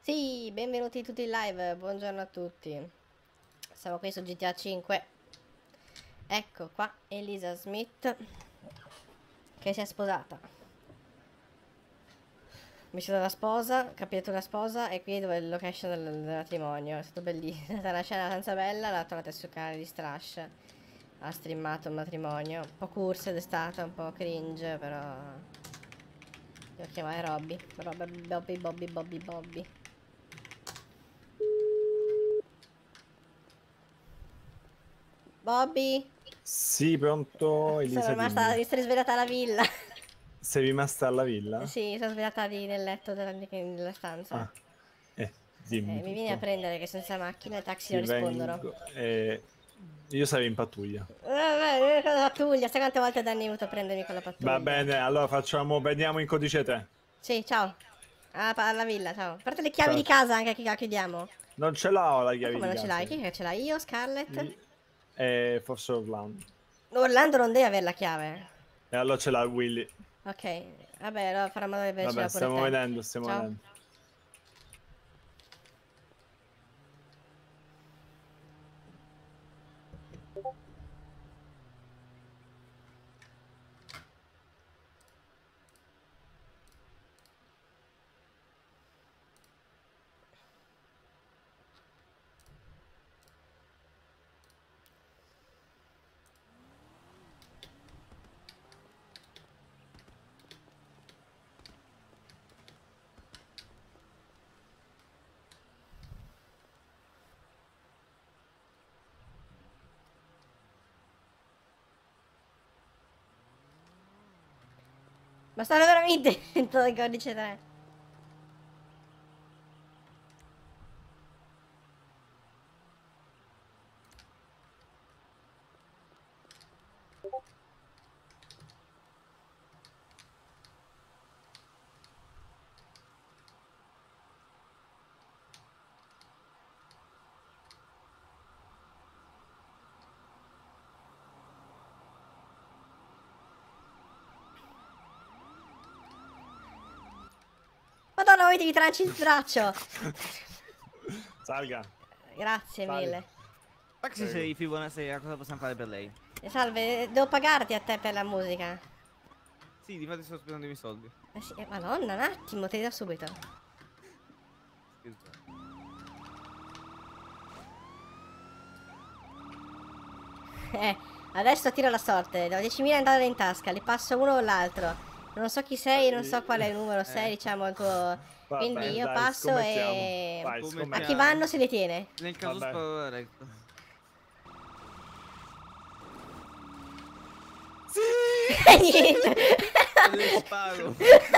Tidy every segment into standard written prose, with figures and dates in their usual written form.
Sì, benvenuti tutti in live, buongiorno a tutti. Siamo qui su GTA 5. Ecco qua Elisa Smith che si è sposata. Vestita da sposa, capito la sposa e qui dove è il location del matrimonio. È stato bellissimo, è stata una scena abbastanza bella, la trovate sul canale di Strash. Ha streamato il matrimonio, un po' cursed è stata, un po' cringe, però... Devo chiamare Robby. Bobby. Bobby? Sì, pronto, Sono Elisa, rimasta, dimmi. mi sono risvegliata alla villa. Sei rimasta alla villa? Sì, sono svegliata lì nel letto della stanza. Ah, dimmi Mi vieni a tutto. prendere che senza macchina i taxi Ti non rispondono. vengo. Io sarei in pattuglia. Vabbè, con la pattuglia, sai quante volte Danni è venuto a prendermi con la Va pattuglia? bene, allora prendiamo in codice 3. Sì, ciao. Alla villa, ciao. Porta le chiavi di Ciao. casa anche che la chiudiamo. Non ce l'ho la Ma chiave come di non ce l'hai? casa. Chi è che ce l'hai? Io, Scarlett? Forse Orlando. Orlando non deve avere la chiave. E allora ce l'ha Willy. Ok, vabbè, allora farà modo di Vabbè, avercela pure stiamo te. vedendo, stiamo Ciao. vedendo. Ma stanno veramente dentro il codice 3. Madonna, voi ti tranci il braccio. Salga. Grazie Sali. mille. Taxi Serifi, buonasera, cosa possiamo fare per lei? Salve, devo pagarti a te per la musica. Sì, difatti sto aspettando i miei soldi. Sì, madonna, un attimo, te li do subito. Scusa. Adesso tiro la sorte, do 10.000 andare in tasca, li passo uno o l'altro. Non so chi sei, non so qual è il numero 6, diciamo il tuo... Va Quindi bene, io dai, passo scommettiamo. e... Vai, A Scommettiamo. chi vanno se li tiene. Nel caso Vabbè. sparo la recta. E niente. Le sparo.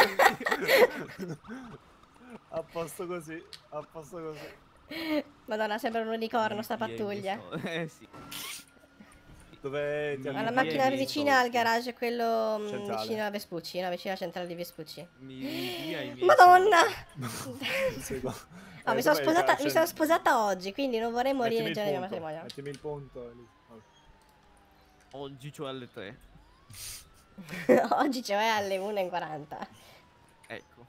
A posto così, a posto così. Madonna, sembra un unicorno sta Mi dia i miei pattuglia. soldi. Sì. Dove ti Mi Ma la dia i macchina miei vicina al soldi. garage è quello Centrale. vicino a Vespucci, no? Vicino alla centrale di Vespucci. Mi dia i miei Madonna! Secondo... Oh, mi sono sposata oggi, quindi non vorrei morire il giorno del mio matrimonio. Mettimi il punto. Elisa. soldi. Oggi c'ho alle 3. Oggi cioè alle 1:40. Ecco.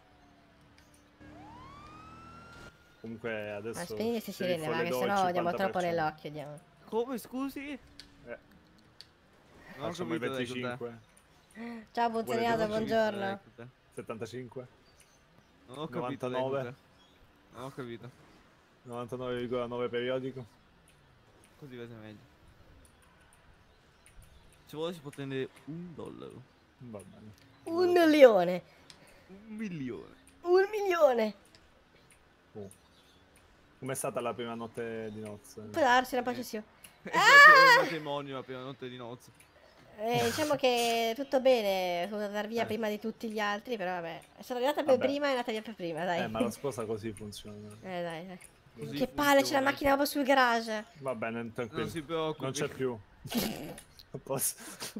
Comunque Ma adesso spegni queste sceriffo sirene, va, che le do il sennò diamo troppo 50%. nell'occhio, diamo. Come, scusi? Non ho Facciamo i capito lei cos'è. 25. Ciao Vuole Buzzaniato, due? buongiorno. 75. Non ho capito lei 99. cos'è. Non ho capito. 99,9 periodico. Così vede meglio. Se vuole si può prendere $1. Va bene. 1 milione. 1 milione. 1 milione. Com'è stata la prima notte di nozze? Può darsi una processione. È il matrimonio la prima notte di nozze. Diciamo che tutto bene, sono andata via Eh. prima di tutti gli altri, però vabbè. Sono arrivata per Vabbè. prima e è andata via per prima, dai. Ma la sposa così funziona. Dai. Così Che palle, c'è la funziona. macchina proprio sul garage. Va bene, tranquillo. Non si preoccupi. Non c'è più. A posto.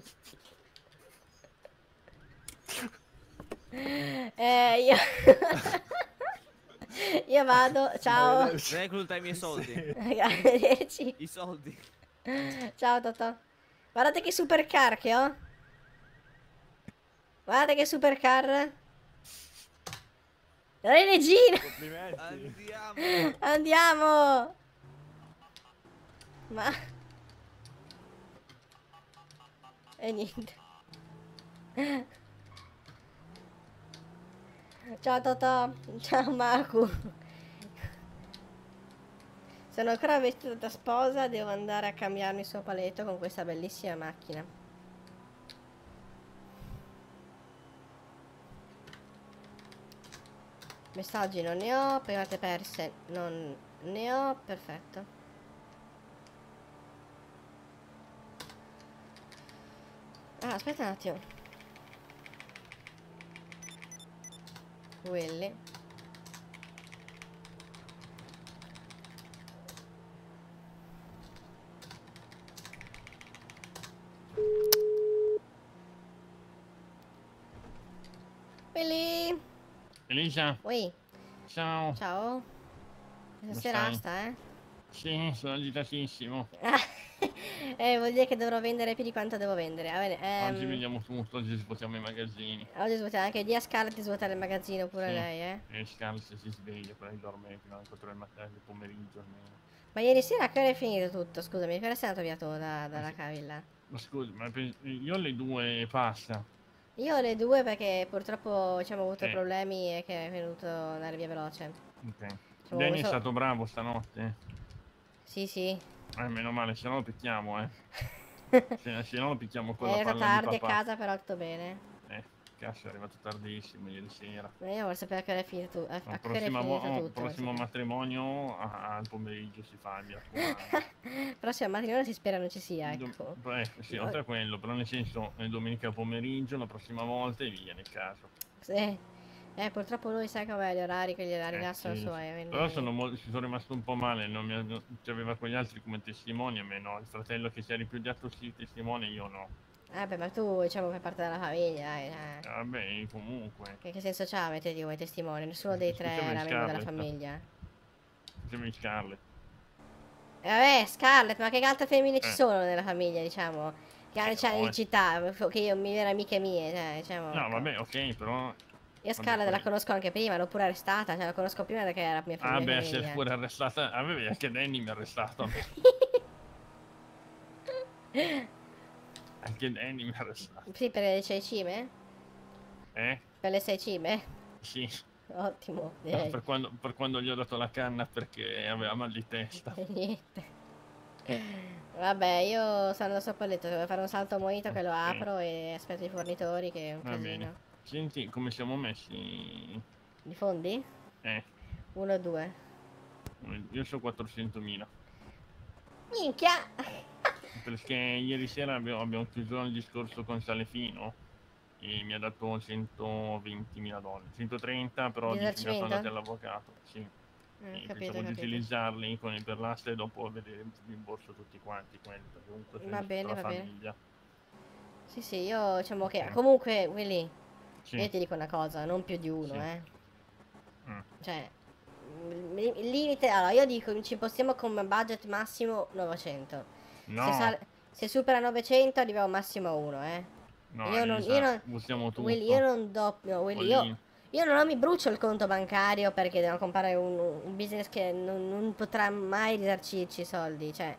Io... Io vado, ciao. Recluta i miei soldi. Sì. Arrivederci. I soldi. Ciao Totò. Guardate che supercar che ho. Guardate che supercar. Regina! Complimenti. Andiamo. Andiamo! Ma... E niente. Ciao Totò, ciao Marco. Sono ancora vestita da sposa, devo andare a cambiarmi il suo paletto con questa bellissima macchina. Messaggi non ne ho, private perse non ne ho, perfetto. Ah, aspetta un attimo. Quelli. Quelli. Elisa, Ui, ciao. ciao. Come Stasera stai? sta, eh? Sì, sono agitatissimo. Vuol dire che dovrò vendere più di quanto devo vendere. Va bene, Oggi vediamo tutto, oggi svuotiamo i magazzini. oggi svuotiamo anche di a Scarlett di svuotare il magazzino pure Sì. lei, eh? E Scarlett si sveglia, però lei dorme fino alle 4 del mattino, del pomeriggio almeno. Ma ieri sera a che ora è finito tutto? Scusami, che ora sei andato via tu dalla sì. cavilla? Ma scusi, ma io alle 2 passa. Io ho le due perché purtroppo diciamo, ho avuto Eh. problemi e che è venuto andare via veloce. Ok. Diciamo, Danny è so- stato bravo stanotte. Sì, sì. Meno male, se no lo picchiamo, se no lo picchiamo con È la arrivato palla di tardi a papà. casa, però tutto bene. Cazzo, è arrivato tardissimo ieri sera. Ma io voglio sapere a che ora è finito, a che ora è Prossimo finito tutto. prossimo voglio matrimonio al pomeriggio si fa, mi raccomando. sapere. Prossima mattina si spera non ci sia, ecco. Sì, oltre a quello, però nel senso domenica pomeriggio, la prossima volta e via nel caso. Sì. Purtroppo lui sai com'è gli orari, quegli orari là sono Sì, suoi. sì. Quindi... Però ci sono rimasto un po' male, c'aveva quegli altri come testimoni, a me no, il fratello che si è ripudiato sì testimone, io no. Beh, ma tu diciamo fai parte della famiglia, dai. Vabbè, comunque. Che senso c'ha metterti come testimone? Nessuno dei tre Scusami, era membro della Scarlett. famiglia. Scusami, Scarlett. Vabbè, Scarlett, ma che altre femmine ci Eh. sono nella famiglia, diciamo? Che hanno no, in città, che io mi erano amiche mie, cioè, diciamo. No, ecco. vabbè, ok, però... Io Scarlett la conosco anche prima, l'ho pure arrestata, cioè la conosco prima perché era mia Ah mia beh, se è famiglia. pure arrestata... Avevi anche Danny mi ha arrestato a me. Anche Danny mi ha arrestato. Sì, per le 6 cime? Per le 6 cime? Sì. Ottimo, No, direi. per quando gli ho dato la canna perché aveva mal di testa. Niente. Vabbè, io sono andato sopra il letto, devo fare un salto monito che lo Ok. apro e aspetto i fornitori che è un Va casino. bene. Senti come siamo messi? Di fondi? 1 o 2. Io so 400.000. Minchia! Perché ieri sera abbiamo chiuso il discorso con Salefino e mi ha dato $120.000. 130, però Di 10.000 sono risarcimento? andati all'avvocato. Sì. E Capito, pensavo di capito. utilizzarli per l'asta e dopo vedere il rimborso tutti quanti quelli, perché comunque sono Va tutta bene, la va bene. famiglia. Sì, sì, io diciamo che Ok. comunque, Willy, Sì. io ti dico una cosa, non più di uno, Sì. Cioè, il limite, allora io dico, ci impostiamo come budget massimo 900. No, Se supera 900 arriviamo massimo a 1, no, Io non, usiamo tutto. Willy, io non do, no, Willy, io non mi brucio il conto bancario perché devo comprare un business che non potrà mai risarcirci i soldi, cioè.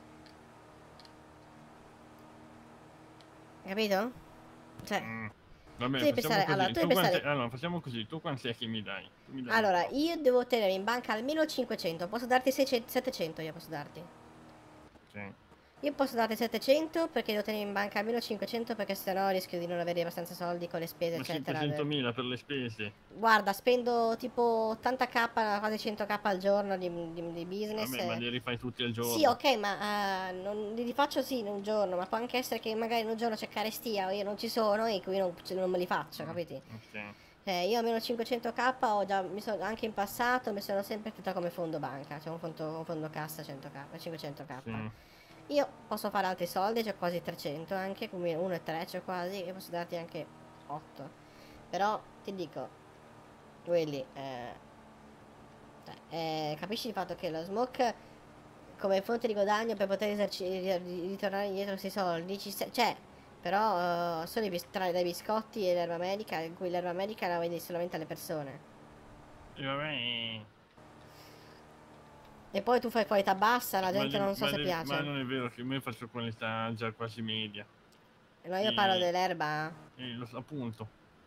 Capito? Cioè, Va bene, devi facciamo pensare- così. allora, tu devi pensare- Allora, facciamo così. Tu quanti è che mi dai? Tu mi dai allora, un po'. io devo tenere in banca almeno 500, posso darti 600, 700, io posso darti. Sì. Io posso darti 700 perché devo tenere in banca almeno 500 perché sennò rischio di non avere abbastanza soldi con le spese, Ma eccetera. 500.000 per le spese. Guarda, spendo tipo 80k, quasi 100k al giorno di business. Vabbè, ma li rifai tutti al giorno. Sì, ok, ma non li faccio sì in un giorno, ma può anche essere che magari in un giorno c'è carestia o io non ci sono e qui non me li faccio, capiti? Ok. Io almeno 500k ho già, anche in passato mi sono sempre fatta come fondo banca, c'è un fondo cassa 100k, 500k. Sì. Io posso fare altri soldi, c'ho quasi 300 anche, come 1,3 c'ho quasi, e posso darti anche 8. Però ti dico, quelli, capisci il fatto che lo smoke come fonte di guadagno per poter ritornare indietro questi soldi c'è, però solo dai biscotti e l'erba medica, in cui l'erba medica la vedi solamente alle persone. E vabbè, E poi tu fai qualità bassa, la gente non so se ma piace. non è vero che io faccio qualità già quasi media. No, io parlo dell'erba. Appunto,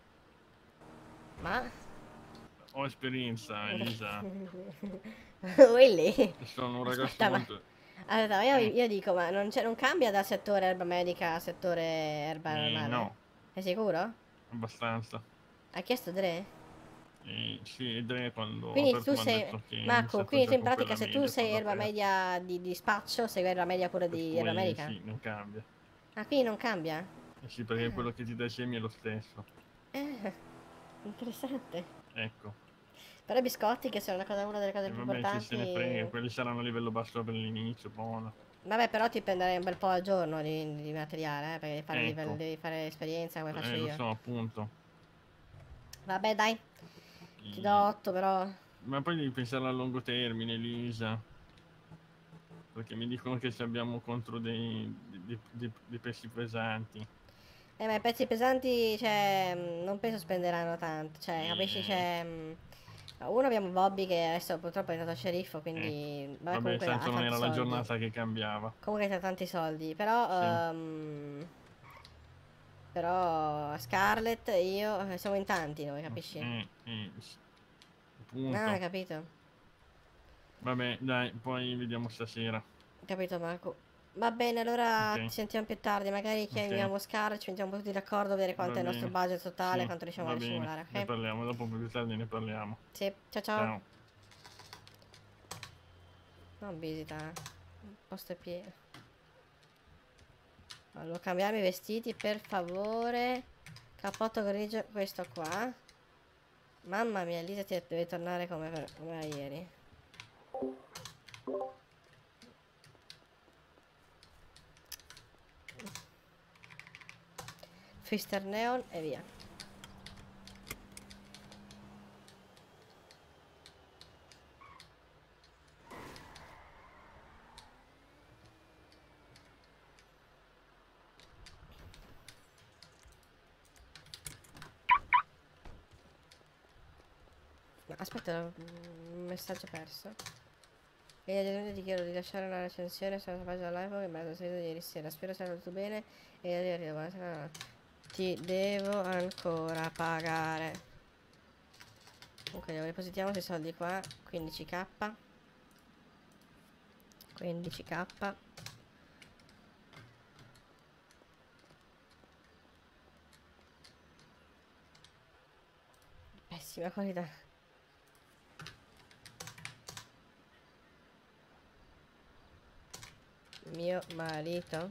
Ma? ho esperienza, Elisa. Willy. Sono un ragazzo Aspetta, ma... molto... Aspetta, ma io dico, ma non cambia da settore erba medica a settore erba normale? No, Sei sicuro? abbastanza. Hai chiesto Dre? Sì, ed è quando ho Quindi aperto tu mi hanno sei... detto che ho Marco, iniziato quindi già tu in con pratica quella se tu media sei per erba l'aperto. media di spaccio, sei erba media pure Per di erba cui medica? sì, non cambia. Ah, quindi non cambia? Eh sì, perché quello che ti dà i semi è lo stesso. Eh, interessante. Ecco. Però i biscotti, che sono una delle cose E più vabbè, ci se ne frega, importanti... quelli saranno a livello basso per l'inizio, buono. Vabbè, però ti prenderei un bel po' al giorno di materiale, perché devi fare, Ecco, devi fare esperienza come faccio lo io. so appunto. Vabbè, dai, ti do I- 8 però. Ma poi devi pensare a lungo termine, Lisa. Perché mi dicono che ci abbiamo contro dei pezzi pesanti. Ma i pezzi pesanti, cioè, non penso spenderanno tanto, cioè, capisci? E, Cioè, uno abbiamo Bobby che adesso purtroppo è diventato sceriffo, ecco. quindi, vabbè, Vabbè, comunque ha tanto non tanti era la soldi. giornata che cambiava. Comunque ha tanti soldi, però, Sì. però Scarlett e io siamo in tanti noi, capisci? Sì, No, hai appunto. capito? Vabbè, dai, poi vediamo stasera. Capito Marco? Va bene, allora Ok, ti sentiamo più tardi, magari ok, chiamiamo Scar, ci mettiamo tutti d'accordo, vedere quanto va è il nostro bene. budget totale, Sì, quanto riusciamo a va bene. ricimolare, Ne ok? parliamo, dopo più tardi ne parliamo. Sì, ciao ciao. Ciao. Non visita, posto è pieno. Allora, devo cambiarmi i vestiti, per favore. Cappotto grigio, questo qua. Mamma mia, Lisa ti deve tornare come era ieri. Fister Neon e via. No, aspetta, un messaggio perso. E aggiornamento ti chiedo di lasciare una recensione sulla tua pagina live che mi ha sentito ieri sera. Spero sia andato bene e arrivo. Buonasera. Ti devo ancora pagare. Comunque depositiamo questi soldi qua. 15k. 15k. Pessima qualità. Mio marito.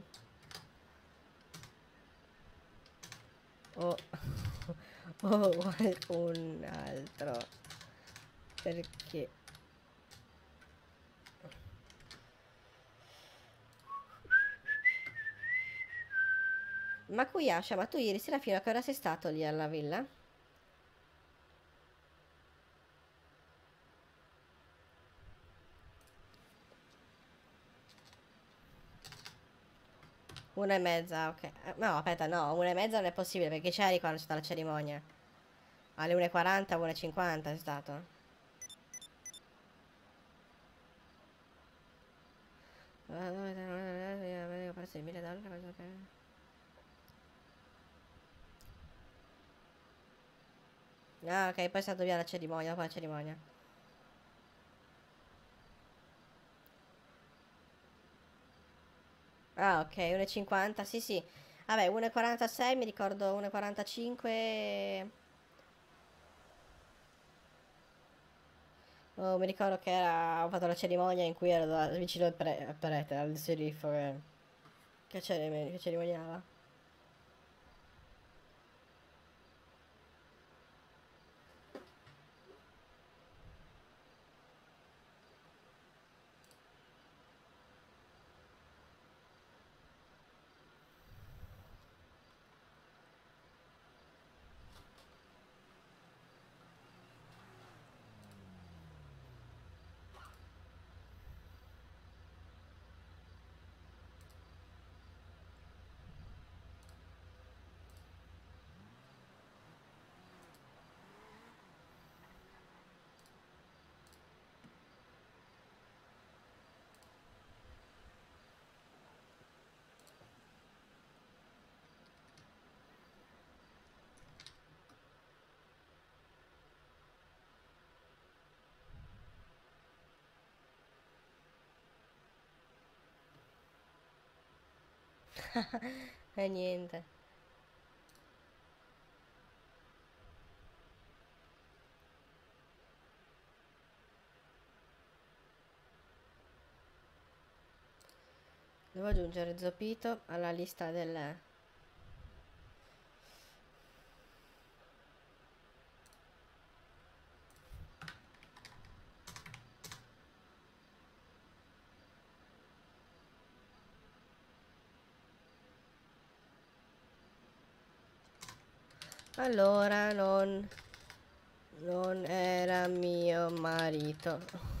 O o qualcun altro. Perché ma Kuyasha, ma tu ieri sera fino a che ora sei stato lì alla villa? Una e mezza, ok. No, aspetta, no, una e mezza non è possibile perché c'eri quando c'è stata la cerimonia. Alle 1:40, 1:50 è stato. Ho perso i $1000, cosa che... Ah, ok, poi è stato via la cerimonia, dopo la cerimonia. Ah, ok, 1:50, sì, sì. Vabbè, 1:46, mi ricordo 1:45. Oh, mi ricordo che ho fatto la cerimonia in cui ero vicino al prete, al sceriffo che cerimoniava. E niente. Devo aggiungere Zopito alla lista del... Allora, non era mio marito.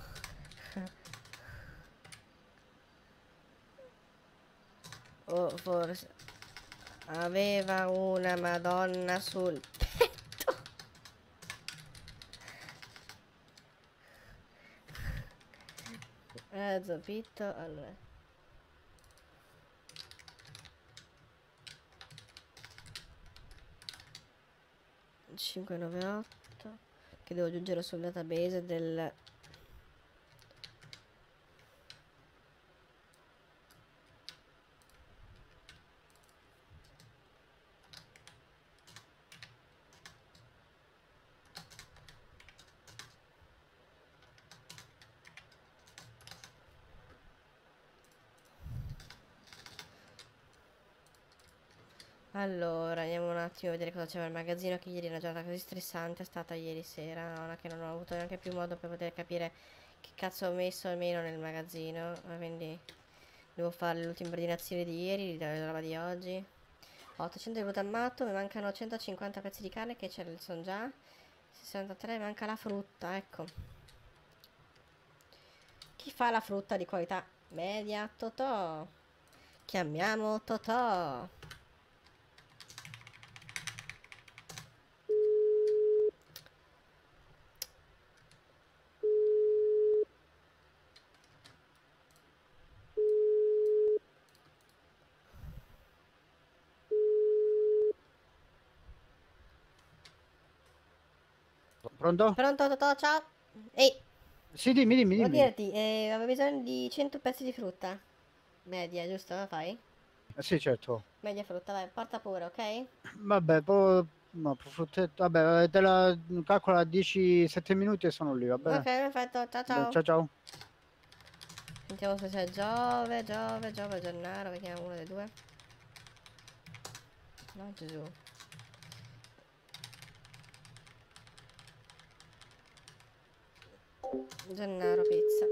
O forse aveva una Madonna sul petto. Zopito, allora. 598 che devo aggiungere sul database del... Allora, andiamo un attimo a vedere cosa c'era al magazzino, che ieri una giornata così stressante è stata ieri sera, ora che non ho avuto neanche più modo per poter capire che cazzo ho messo almeno nel magazzino, quindi devo fare le ultime ordinazioni di ieri, la roba di oggi. Ho 800 di glutammato, mi mancano 150 pezzi di carne che ce ne sono già, 63, manca la frutta, ecco. Chi fa la frutta di qualità media? Totò. Chiamiamo Totò. Pronto? Pronto Totò, ciao. Ehi, Sì, dimmi, dimmi, devo dimmi. dirti, avevo bisogno di 100 pezzi di frutta. Media, giusto? La fai? Sì, certo. Media frutta, vai, porta pure, ok? Vabbè, poi... No, fruttetta... Vabbè, te la calcola 10-7 minuti e sono lì, va Ok, bene? perfetto, ciao Dai, ciao. ciao ciao. Sentiamo se c'è Giove, Gennaro, vediamo uno dei due. No, Gesù. Gennaro pizza.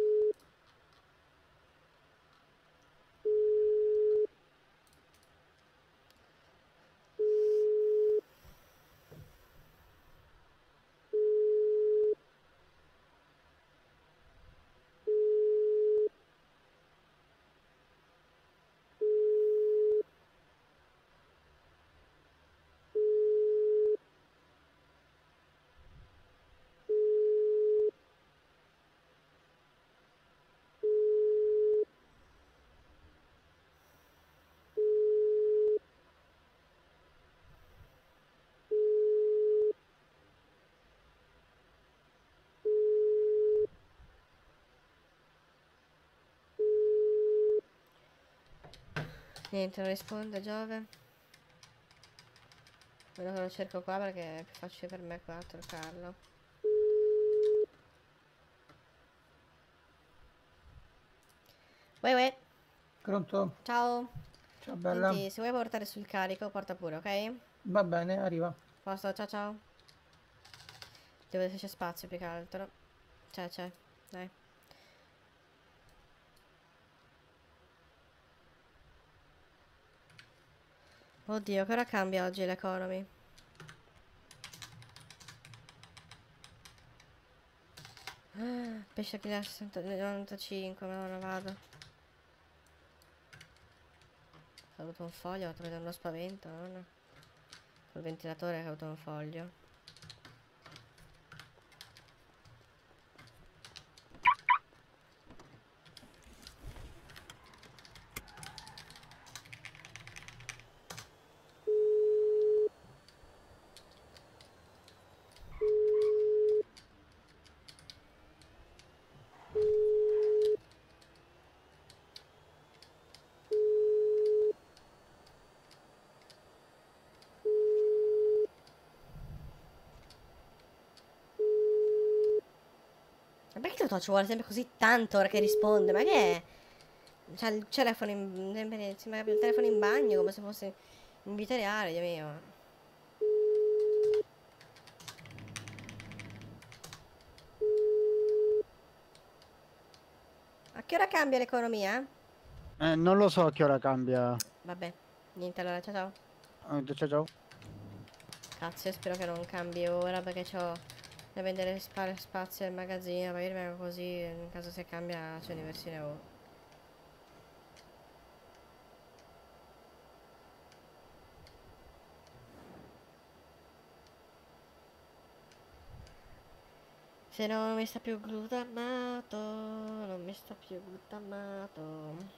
Niente, non risponde Giove. Quello che lo cerco qua perché è più facile per me qua trocarlo. Uè uè, Pronto? ciao. Ciao bella. Senti, se vuoi portare sul carico, porta pure, ok? Va bene, arriva. Posto, ciao ciao. Devo vedere se c'è spazio più che altro. C'è, dai. Oddio, che ora cambia oggi l'economy? Pesce che 95, ma non vado. Ho avuto un foglio, ho trovato uno spavento, no? Col ventilatore che ho avuto un foglio. Totò ci vuole sempre così tanto ora che risponde. Ma che è? C'ha il telefono in... sembra che abbia il telefono in bagno come se fosse in vita reale, Dio mio. A che ora cambia l'economia? Non lo so a che ora cambia. Vabbè, niente, allora ciao ciao. Ciao ciao. Cazzo, io spero che non cambi ora perché c'ho da vendere spazio al magazzino, magari rimango così, in caso se cambia c'è l'versione O. Se non mi sta più glutamato, non mi sta più glutamato.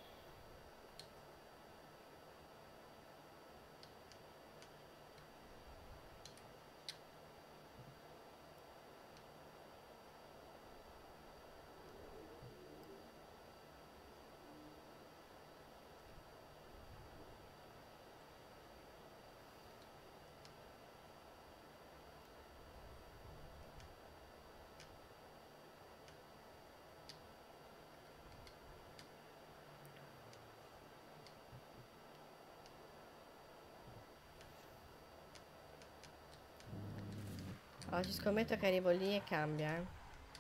Allora, ci scommetto che arrivo lì e cambia, eh.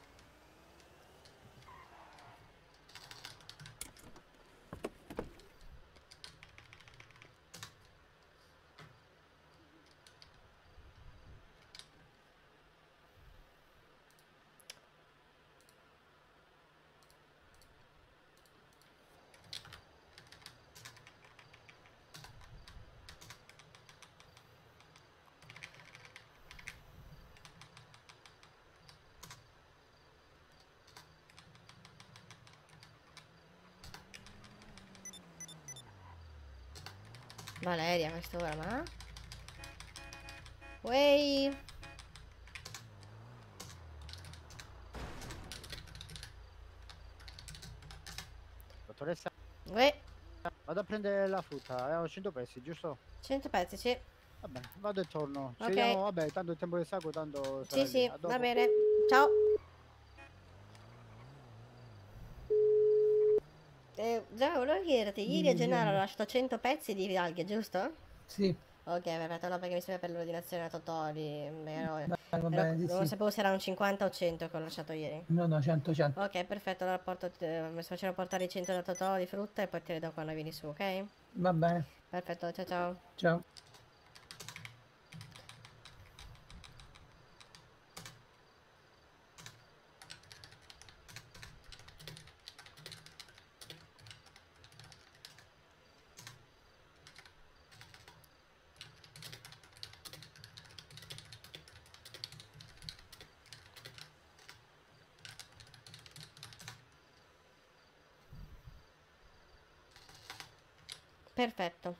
Valeria, a quest'ora, ma... Wey! Dottoressa, Uè, vado a prendere la frutta. Ho 100 pezzi, giusto? 100 pezzi, sì. Vabbè, vado e torno. Ci Ok. vediamo, vabbè, tanto il tempo del sacco, tanto sarà Sì, lì. sì, A va dopo. bene. Ciao. Già, volevo chiederti, ieri a Gennaro ho lasciato 100 pezzi di alghe, giusto? Sì, Ok, perfetto, no, perché mi serve per l'ordinazione a Totò lì, va bene, sì, non sì. sapevo se erano 50 o 100 che ho lasciato ieri. No, no, 100, 100. Ok, perfetto, allora mi faccio portare i 100 da Totò di frutta e poi te le do quando vieni su, ok? Va bene, Perfetto, ciao ciao. ciao. Perfetto.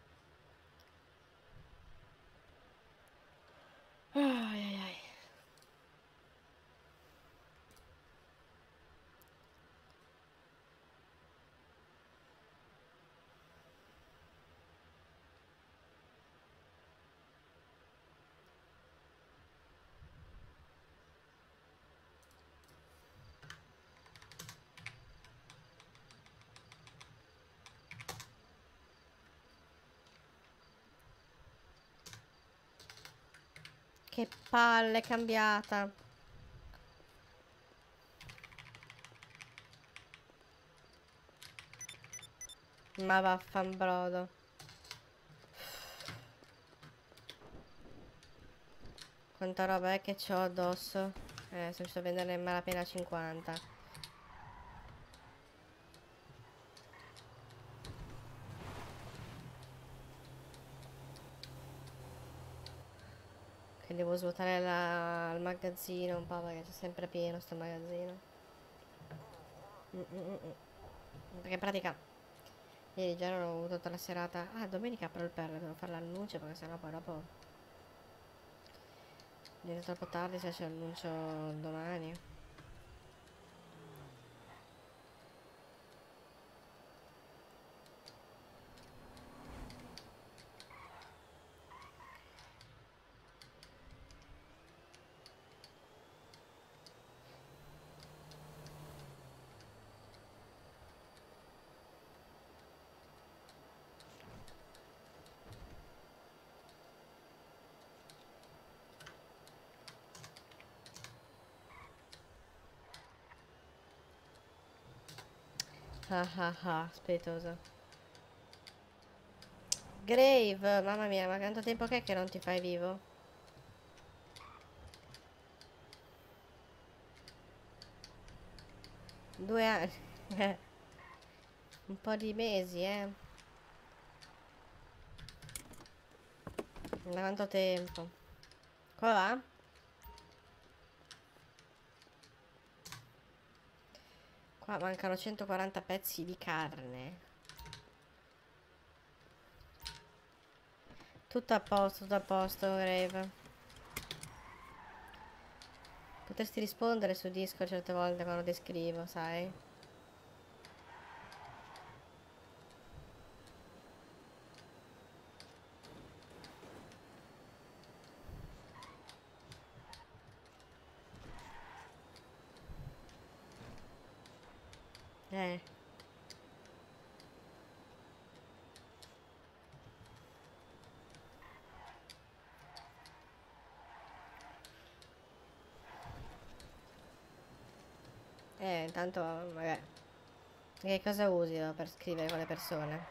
Ai, ai, ai. Che palle, è cambiata. Ma vaffanbrodo. Quanta roba è che c'ho addosso? Sono riuscito a venderne in malapena 50. Che devo svuotare il magazzino un po' perché c'è sempre pieno sto magazzino. Perché in pratica ieri già non ho avuto tutta la serata. Ah, domenica apro il perro, devo fare l'annuncio perché sennò poi dopo viene troppo tardi se c'è l'annuncio domani. Ah ah ah, spiritoso. Grave, mamma mia, ma quanto tempo che non ti fai vivo? Due anni. Un po' di mesi, eh. Da quanto tempo? Come va? Qua mancano 140 pezzi di carne. tutto a posto, Grave. Potresti rispondere su Discord certe volte quando ti scrivo, sai? Eh. Intanto, vabbè. Che cosa usi per scrivere con le persone?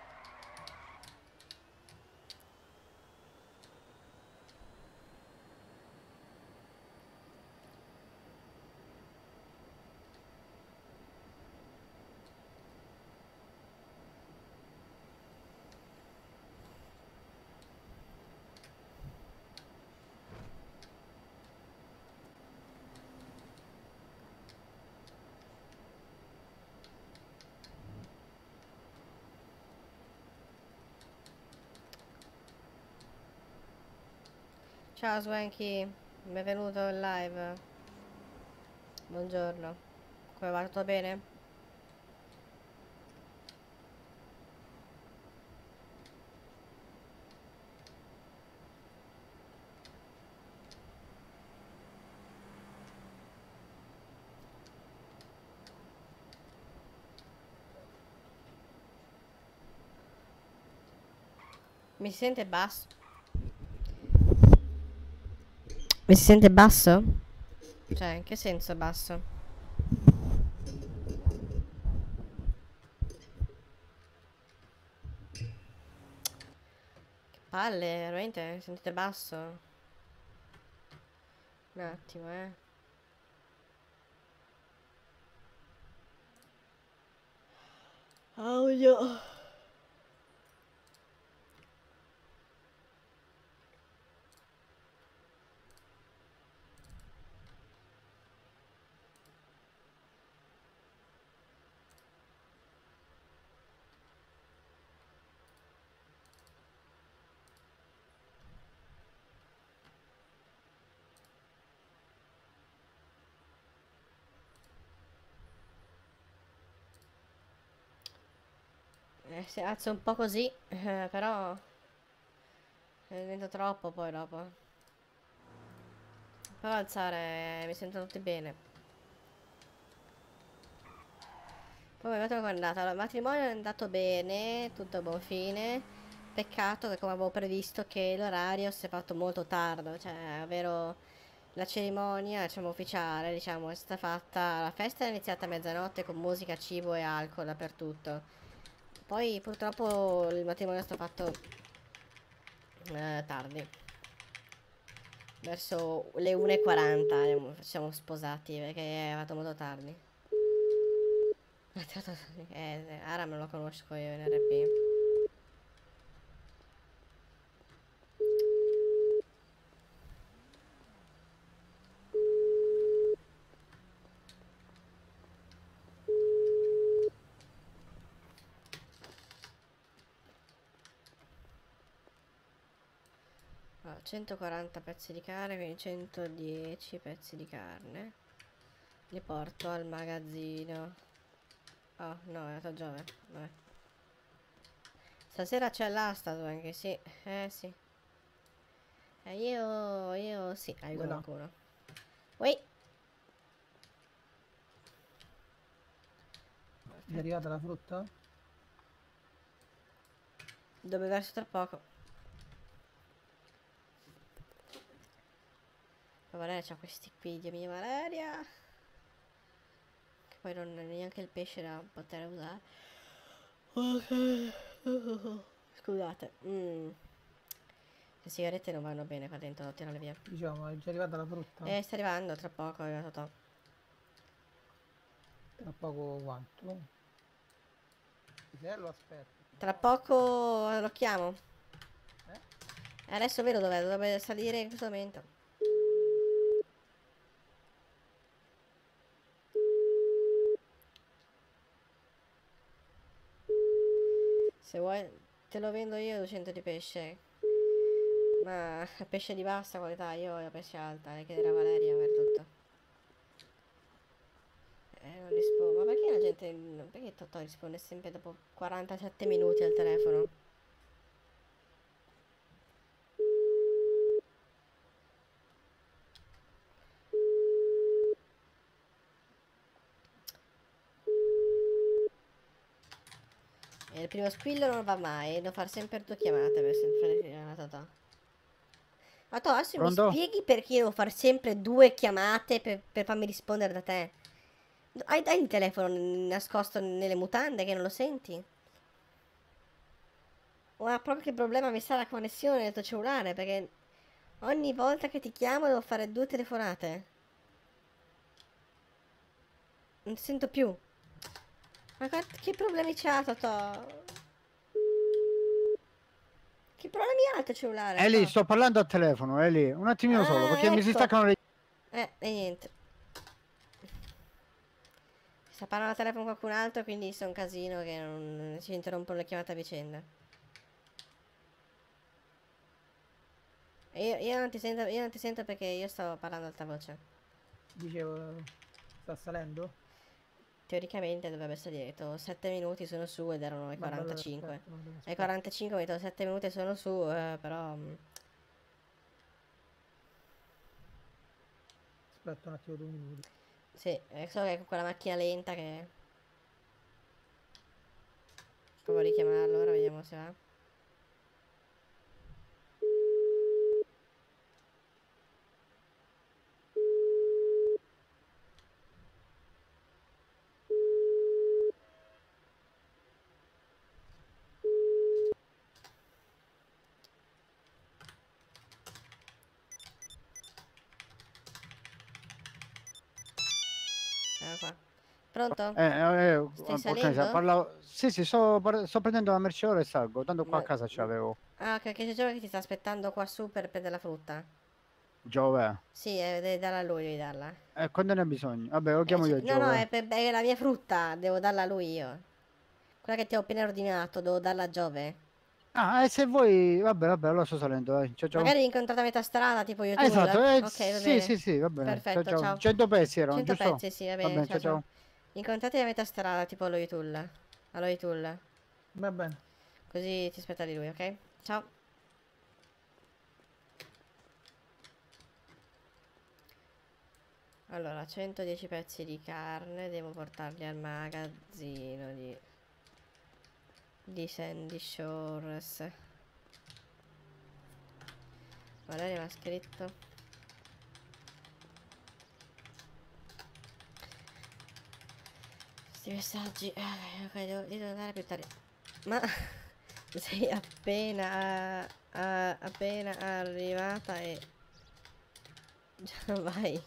Ciao Swanky, benvenuto in live. Buongiorno. Come va? Tutto bene? Mi si sente basso? Mi si sente basso? Cioè, in che senso basso? Che palle, veramente? Sentite basso? Un attimo, eh. Audio. Si alza un po' così, però diventa troppo poi dopo. Però alzare, mi sentono tutti bene. Come avete guardato? Allora, il matrimonio è andato bene, tutto a buon fine. Peccato che come avevo previsto che l'orario si è fatto molto tardo, cioè, ovvero la cerimonia, diciamo ufficiale, diciamo, è stata fatta, la festa è iniziata a mezzanotte con musica, cibo e alcol dappertutto. Poi purtroppo il matrimonio è stato fatto tardi, verso le 1:40 ci siamo sposati perché è fatto molto tardi. Aram non lo conosco io in RP. Allora, 140 pezzi di carne, quindi 110 pezzi di carne. Li porto al magazzino. Oh, no, è andato a Giove. Vabbè. Stasera c'è l'asta anche, sì. Sì. Io sì, hai Voilà. qualcuno. Ui! È arrivata la frutta? Dove verso tra poco. Ma Valeria c'ha questi qui, Dio mio, Valeria. Che poi non è neanche il pesce da poter usare. Scusate. Le sigarette non vanno bene qua dentro, devo tirarle via. Diciamo, è già arrivata la frutta? Sta arrivando tra poco, è arrivato. Tra poco quanto? Se lo aspetto. Tra poco lo chiamo. Eh? Adesso vedo dov'è, dovrebbe salire in questo momento. Se vuoi te lo vendo io 200 di pesce. Ma pesce di bassa qualità, io ho pesce alta, le chiederà Valeria per tutto. Non rispondo. Ma perché la gente. Perché Totò risponde sempre dopo 47 minuti al telefono? E il primo squillo non va mai, devo fare sempre 2 chiamate per sempre la Totò. Ma tu adesso Pronto? mi spieghi perché devo fare sempre 2 chiamate per farmi rispondere da te? Hai il telefono nascosto nelle mutande che non lo senti? Ma proprio che problema mi sa la connessione del tuo cellulare, perché ogni volta che ti chiamo devo fare 2 telefonate. Non ti sento più. Ma che problemi c'ha, Totò? Che problemi ha il tuo cellulare? Eli, Totò? sto parlando al telefono, Eli. Un attimino solo, perché mi si ecco. staccano le... E niente. Sta parlando al telefono con qualcun altro, quindi sono un casino che non ci interrompono le chiamate a vicenda. E io non ti sento perché io stavo parlando ad alta voce. Dicevo, sta salendo? Teoricamente dovrebbe salire, detto 7 minuti sono su ed erano ai Vabbè, allora 45. aspetta, allora Ai aspetta. 45 mi detto 7 minuti sono su, però. Aspetta un attimo 2 minuti. Sì, so che è con quella macchina lenta che. Provo a richiamarlo, ora vediamo se va. Qua. Pronto? Stai porca salendo? miseria, parlavo... Sì, sì, sto prendendo la merce ora e salgo, tanto qua Ma- a casa ce l'avevo. Ah, ok, che c'è Giove che ti sta aspettando qua su per prendere la frutta. Giove. Sì, devi darla a lui, devi darla. Quando ne ha bisogno? Vabbè, lo chiamo io No, no, Giove. è la mia frutta, devo darla a lui io. Quella che ti ho appena ordinato, devo darla a Giove. Ah, e se vuoi... Vabbè, vabbè, allora sto salendo, dai. Ciao, ciao. Magari vi incontrate a metà strada, tipo YouTube. Esatto, Ok, va sì, bene. sì, sì, va bene. Ciao, Perfetto, ciao. ciao. 100 pezzi erano, 100 giusto? pezzi, sì, va Va bene. bene, Ciao, ciao, ciao. ciao. Incontrate a metà strada, tipo allo Itul. Allo Itul. Va bene. Così ti aspetta di lui, ok? Ciao. Allora, 110 pezzi di carne, devo portarli al magazzino di Sandy Shores. Valeria mi ha scritto. Questi messaggi. Ok, devo andare più tardi. Ma sei appena arrivata e già vai.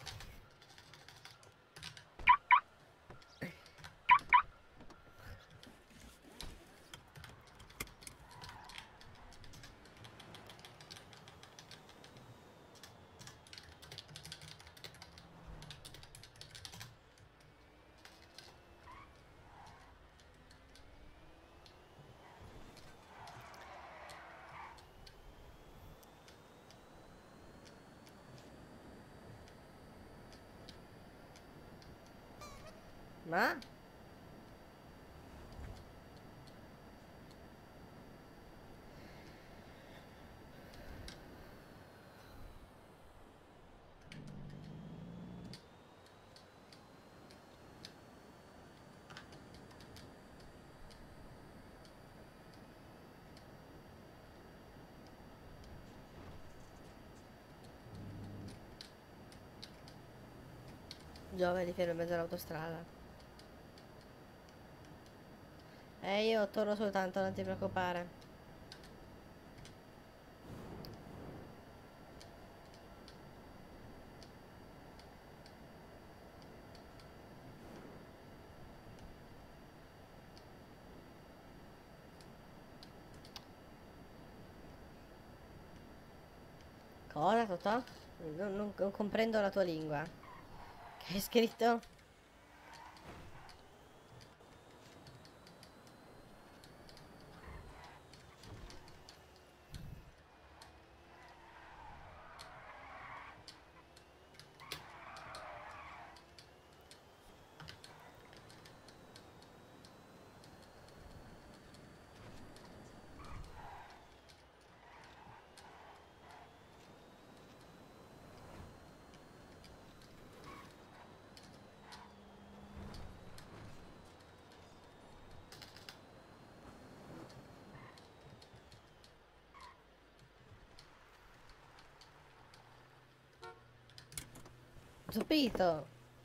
Ma? Giove di fermo in mezzo all'autostrada. Io torno soltanto, non ti preoccupare. Cosa, Totò? Non comprendo la tua lingua. Che hai scritto? Zupito.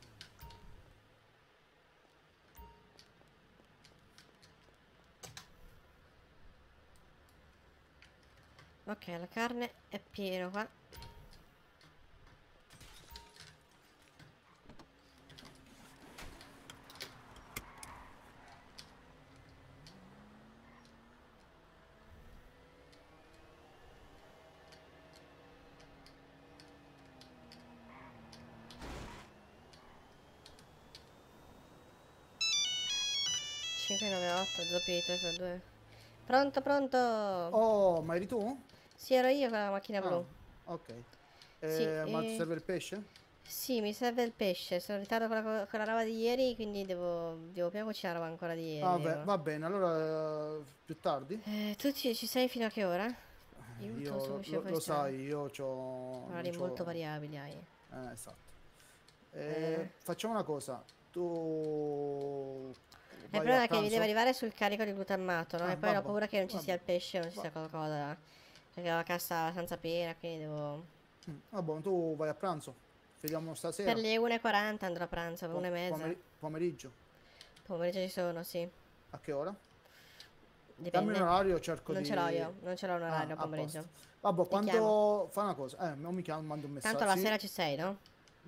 Ok, la carne è pieno qua. Cinque, 9, 8, zupito, sono due. Pronto, pronto? Oh, ma eri tu? Sì, ero io con la macchina Ah, blu. ok. Sì, Ma ti serve il pesce? sì, mi serve il pesce. Sono in ritardo con la roba di ieri, quindi devo prima cucinare la roba ancora di ieri. Ah, beh, va bene, allora più tardi. Tu ci sei fino a che ora? Aiuto, su Io uscire fuori lo strada. sai, io c'ho... non Orari molto c'ho... variabili hai. Esatto. Eh. Facciamo una cosa. Tu Il vai a problema è che mi deve pranzo? arrivare sul carico di glutammato, no? E poi ho Vabbè, paura che non ci sia vabbè, il pesce, non ci sia va- qualcosa. Perché la cassa è senza piena, quindi devo... vabbè, tu vai a pranzo. Vediamo Per stasera. le 1:40 andrò a pranzo, per 1:30. Pomeriggio. Pomeriggio ci sono, sì. A che ora? Dammi un Dipende. orario, cerco Non di... ce l'ho io, non ce l'ho un Ah, orario a posto. pomeriggio. Vabbè, Ti chiamo. quando... Fa una cosa. Non mi chiamo, mando un messaggio. Tanto la Sì? sera ci sei, no?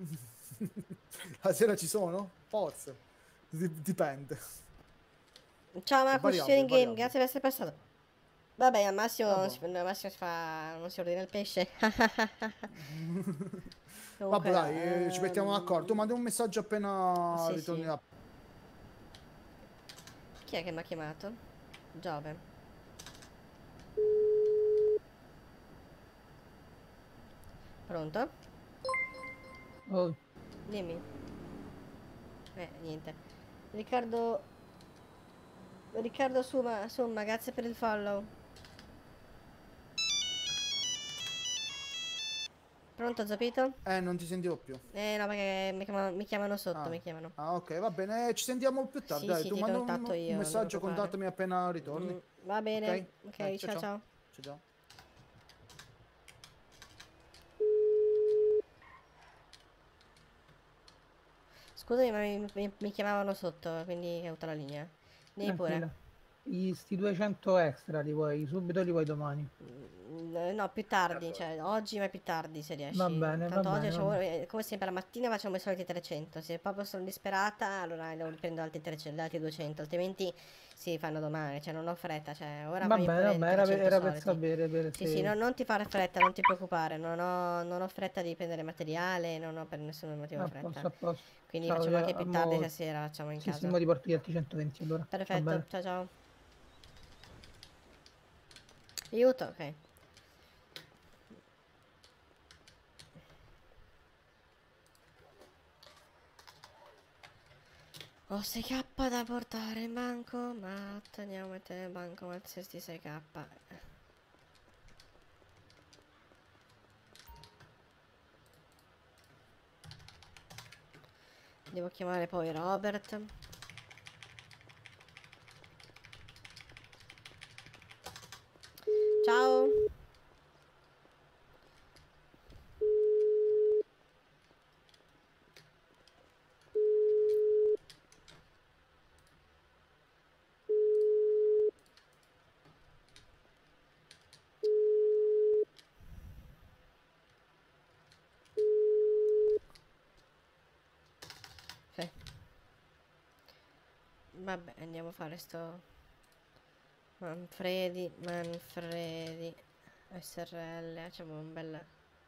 La sera ci sono? Forse. Dipende. Ciao È Marcus, variabile, è in game, variabile. grazie per essere passato. Vabbè, Vabbè. al massimo si fa... non si ordina il pesce. Vabbè, Comunque, dai, ci mettiamo d'accordo. Tu mandi un messaggio appena sì, ritorni sì. da... Chi è che mi ha chiamato? Giove. Pronto? Oh, Dimmi. Niente. Riccardo... Riccardo Summa, grazie per il follow. Pronto, Zapito? Non ti sentivo più. No, perché mi chiamano sotto, Ah. mi chiamano. Ah, ok, va bene. Ci sentiamo più tardi. Sì, Dai, sì, tu ti manda contatto io, un non ti messaggio, preoccupare. contattami appena ritorni. Va bene, ok, Dai, ciao ciao. Ciao, ciao. Scusami, ma mi chiamavano sotto, quindi ho avuto la linea. Dimmi pure. tranquilla. Sti 200 extra li vuoi subito o li vuoi domani? No, più tardi, cioè oggi ma più tardi se riesci. Va bene, Tanto va oggi bene, va bene. come sempre la mattina facciamo i soliti 300. Se proprio sono disperata, allora devo prendere altri 300, altri 200, altrimenti si fanno domani, cioè non ho fretta, cioè ora Va fammi bene, pure va i bene, 300 era per soliti. sapere per Sì, sì, se... non ti fare fretta, non ti preoccupare, non ho fretta di prendere materiale, non ho per nessun motivo A fretta. posto, a posto. Quindi Ciao, facciamo anche più tardi mo... stasera, facciamo in Sì, casa. sì, mo ti porto gli altri 120 allora. Va Perfetto, bene. ciao ciao. Aiuto, ok. Ho 6k da portare in banco, ma andiamo a mettere in banco ma se sti 6k. Devo chiamare poi Robert. Ciao. Vabbè, andiamo a fare sto Manfredi SRL, facciamo un bel...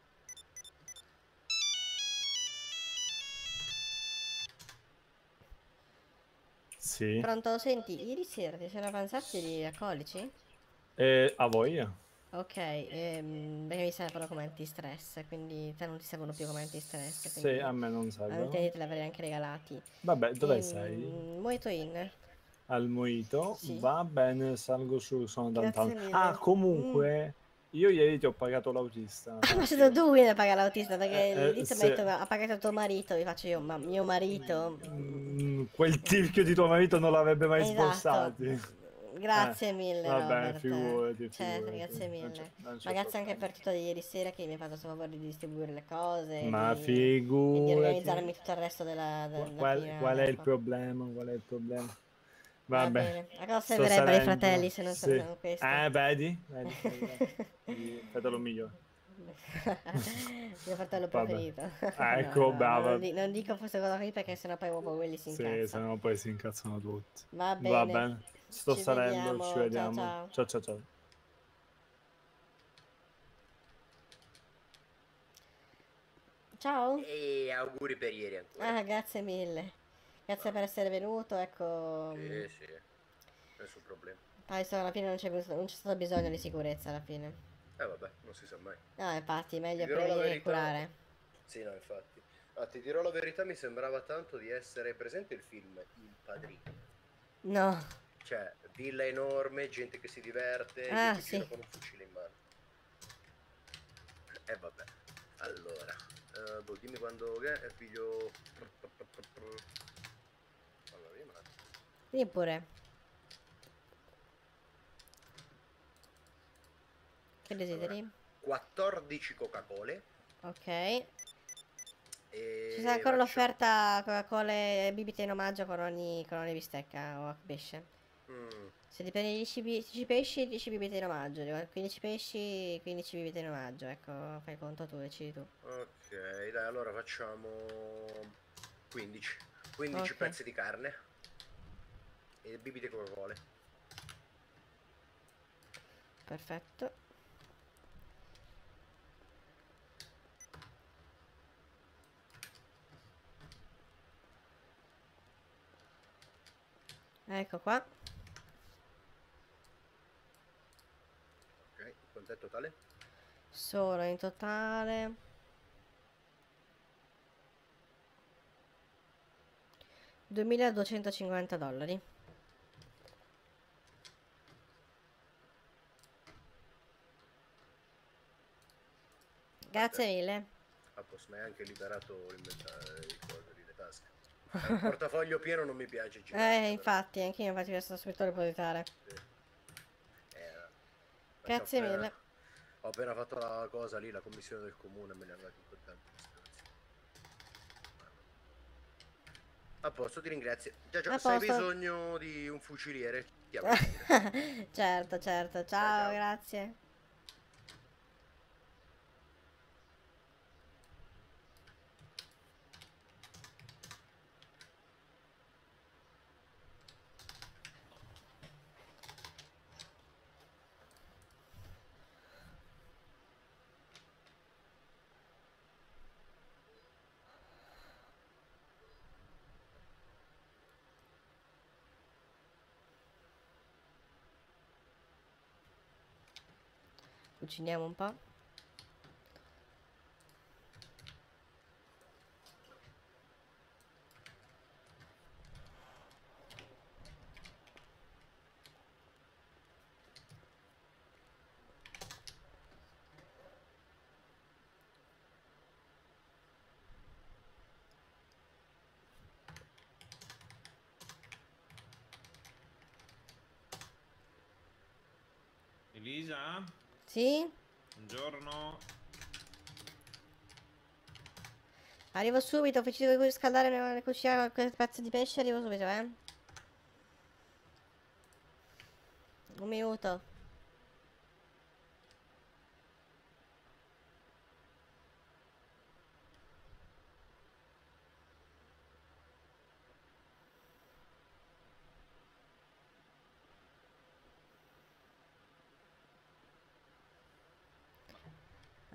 Sì. Pronto, senti, ieri sera ti sono avanzati gli alcolici? A voglia? Ok, perché mi servono come antistress, quindi te non ti servono più come antistress, Sì, quindi a me non serve. altrimenti te li avrei anche regalati. Vabbè, dove sei? Molto in. Al Moito? Sì. Va bene, salgo su, sono Grazie downtown. mille. Ah, comunque, io ieri ti ho pagato l'autista. Ah, ma sono tu che ne paga l'autista, perché lì ti sì. metto, ha pagato tuo marito, vi faccio io, ma mio marito. Quel tirchio di tuo marito non l'avrebbe mai Esatto. sborsati. Grazie mille, Va bene, Robert. figurati, Certo, figurati. grazie Non mille. c'è- non c'è Ma grazie anche problema. per tutto di ieri sera che mi hai fatto questo favore di distribuire le cose. Ma e di figurati. organizzarmi tutto il resto della Qual finale, è il ecco. problema? Qual è il problema? Va Vabbè. bene. A cosa sto servirebbero i salendo. fratelli se non Sì. sapevano questo? Vedi? Vedi. Fratello migliore. Mio fratello Vabbè. preferito. Ecco, brava. Non dico questa cosa qui perché sennò poi uomo quelli si Sì, incazza. sennò poi si incazzano tutti. Va Va bene. bene. Sto Ci salendo, vediamo. ci Ciao, vediamo. ciao. Ciao ciao ciao. Ciao. E auguri per ieri ancora. Ah, grazie mille. Grazie per essere venuto, ecco. Sì, nessun problema. Penso alla fine non c'è stato bisogno di sicurezza alla fine. Vabbè, non si sa mai. No, infatti, meglio Ti dirò la prevenire che verità. curare. Sì, no, infatti. Ah, ti dirò la verità, mi sembrava tanto di essere presente il film Il Padrino. No. Cioè, villa enorme, gente che si diverte, Ah, che sì. gira con un fucile in mano. E vabbè. Allora, dimmi quando che è figlio... Allora, vediamo un attimo. Dimmi pure. Che desideri? 14 Coca-Cola. Ok. E Ci sarà ancora faccio- l'offerta Coca-Cola e bibite in omaggio con ogni bistecca o pesce. Mm, Se ti prendi 10 pesci, 10 bibite in omaggio. 15 pesci, 15 bibite in omaggio. Ecco, fai conto tu, decidi tu. ok, dai, allora facciamo 15. 15 Ok. pezzi di carne e bibite Coca-Cola. Perfetto. Ecco qua. Ok, quanto è il totale? Sono in totale $2.250. Grazie mille. Ah, posso mi hai anche liberato il coso lì, le tasche. Il portafoglio pieno non mi piace girare, però. Infatti, anche io infatti questo subito depositare. Sì. Grazie ho appena- mille. Ho appena fatto la cosa lì, la commissione del comune, me ne hanno dato in contanti. A posto, ti ringrazio. Già, A se hai posto. bisogno di un fuciliere, chiamami pure. Certo, certo. Ciao, ciao. grazie. Cuciniamo un po'. Elisa? Sì? Buongiorno. Arrivo subito, faccio riscaldare le cucine quel pezzo di pesce, arrivo subito, Un minuto.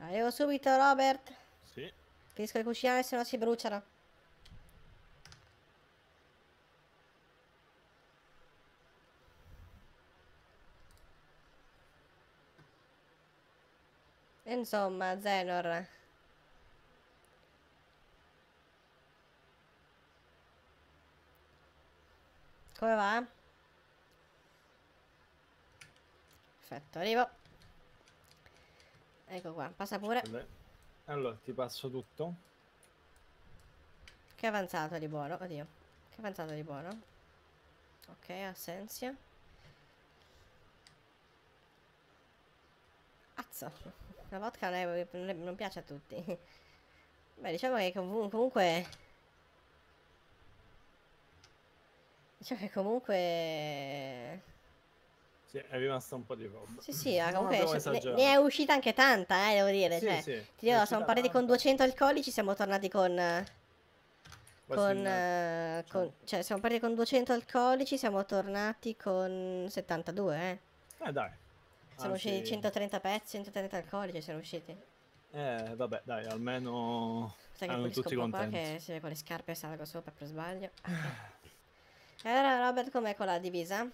Arrivo subito, Robert. Sì. Finisco di cucinare, se no si bruciano. Insomma, Zenor. Come va? Perfetto, arrivo. Ecco qua, passa pure. Allora, ti passo tutto. Che avanzato di buono, oddio. Che avanzato di buono. Ok, Assenzio. Azzo. La vodka non piace a tutti. Beh, diciamo che comunque... Diciamo che comunque... Sì, è rimasta un po' di roba. Sì, sì, Non comunque abbiamo ne esagerato. è uscita anche tanta, devo dire. Sì, Cioè, sì, ti dico, ne è siamo uscita partiti con tanta. 200 alcolici, siamo tornati con... Quasi un- cioè, siamo partiti con 200 alcolici, siamo tornati con 72, dai. Siamo usciti Anzi, 130 pezzi, 130 alcolici, siamo usciti. vabbè, dai, almeno Sai che erano pulisco tutti un po' qua, contenti. che si vede con le scarpe e salgo sopra per sbaglio. E allora, Robert, com'è con la divisa?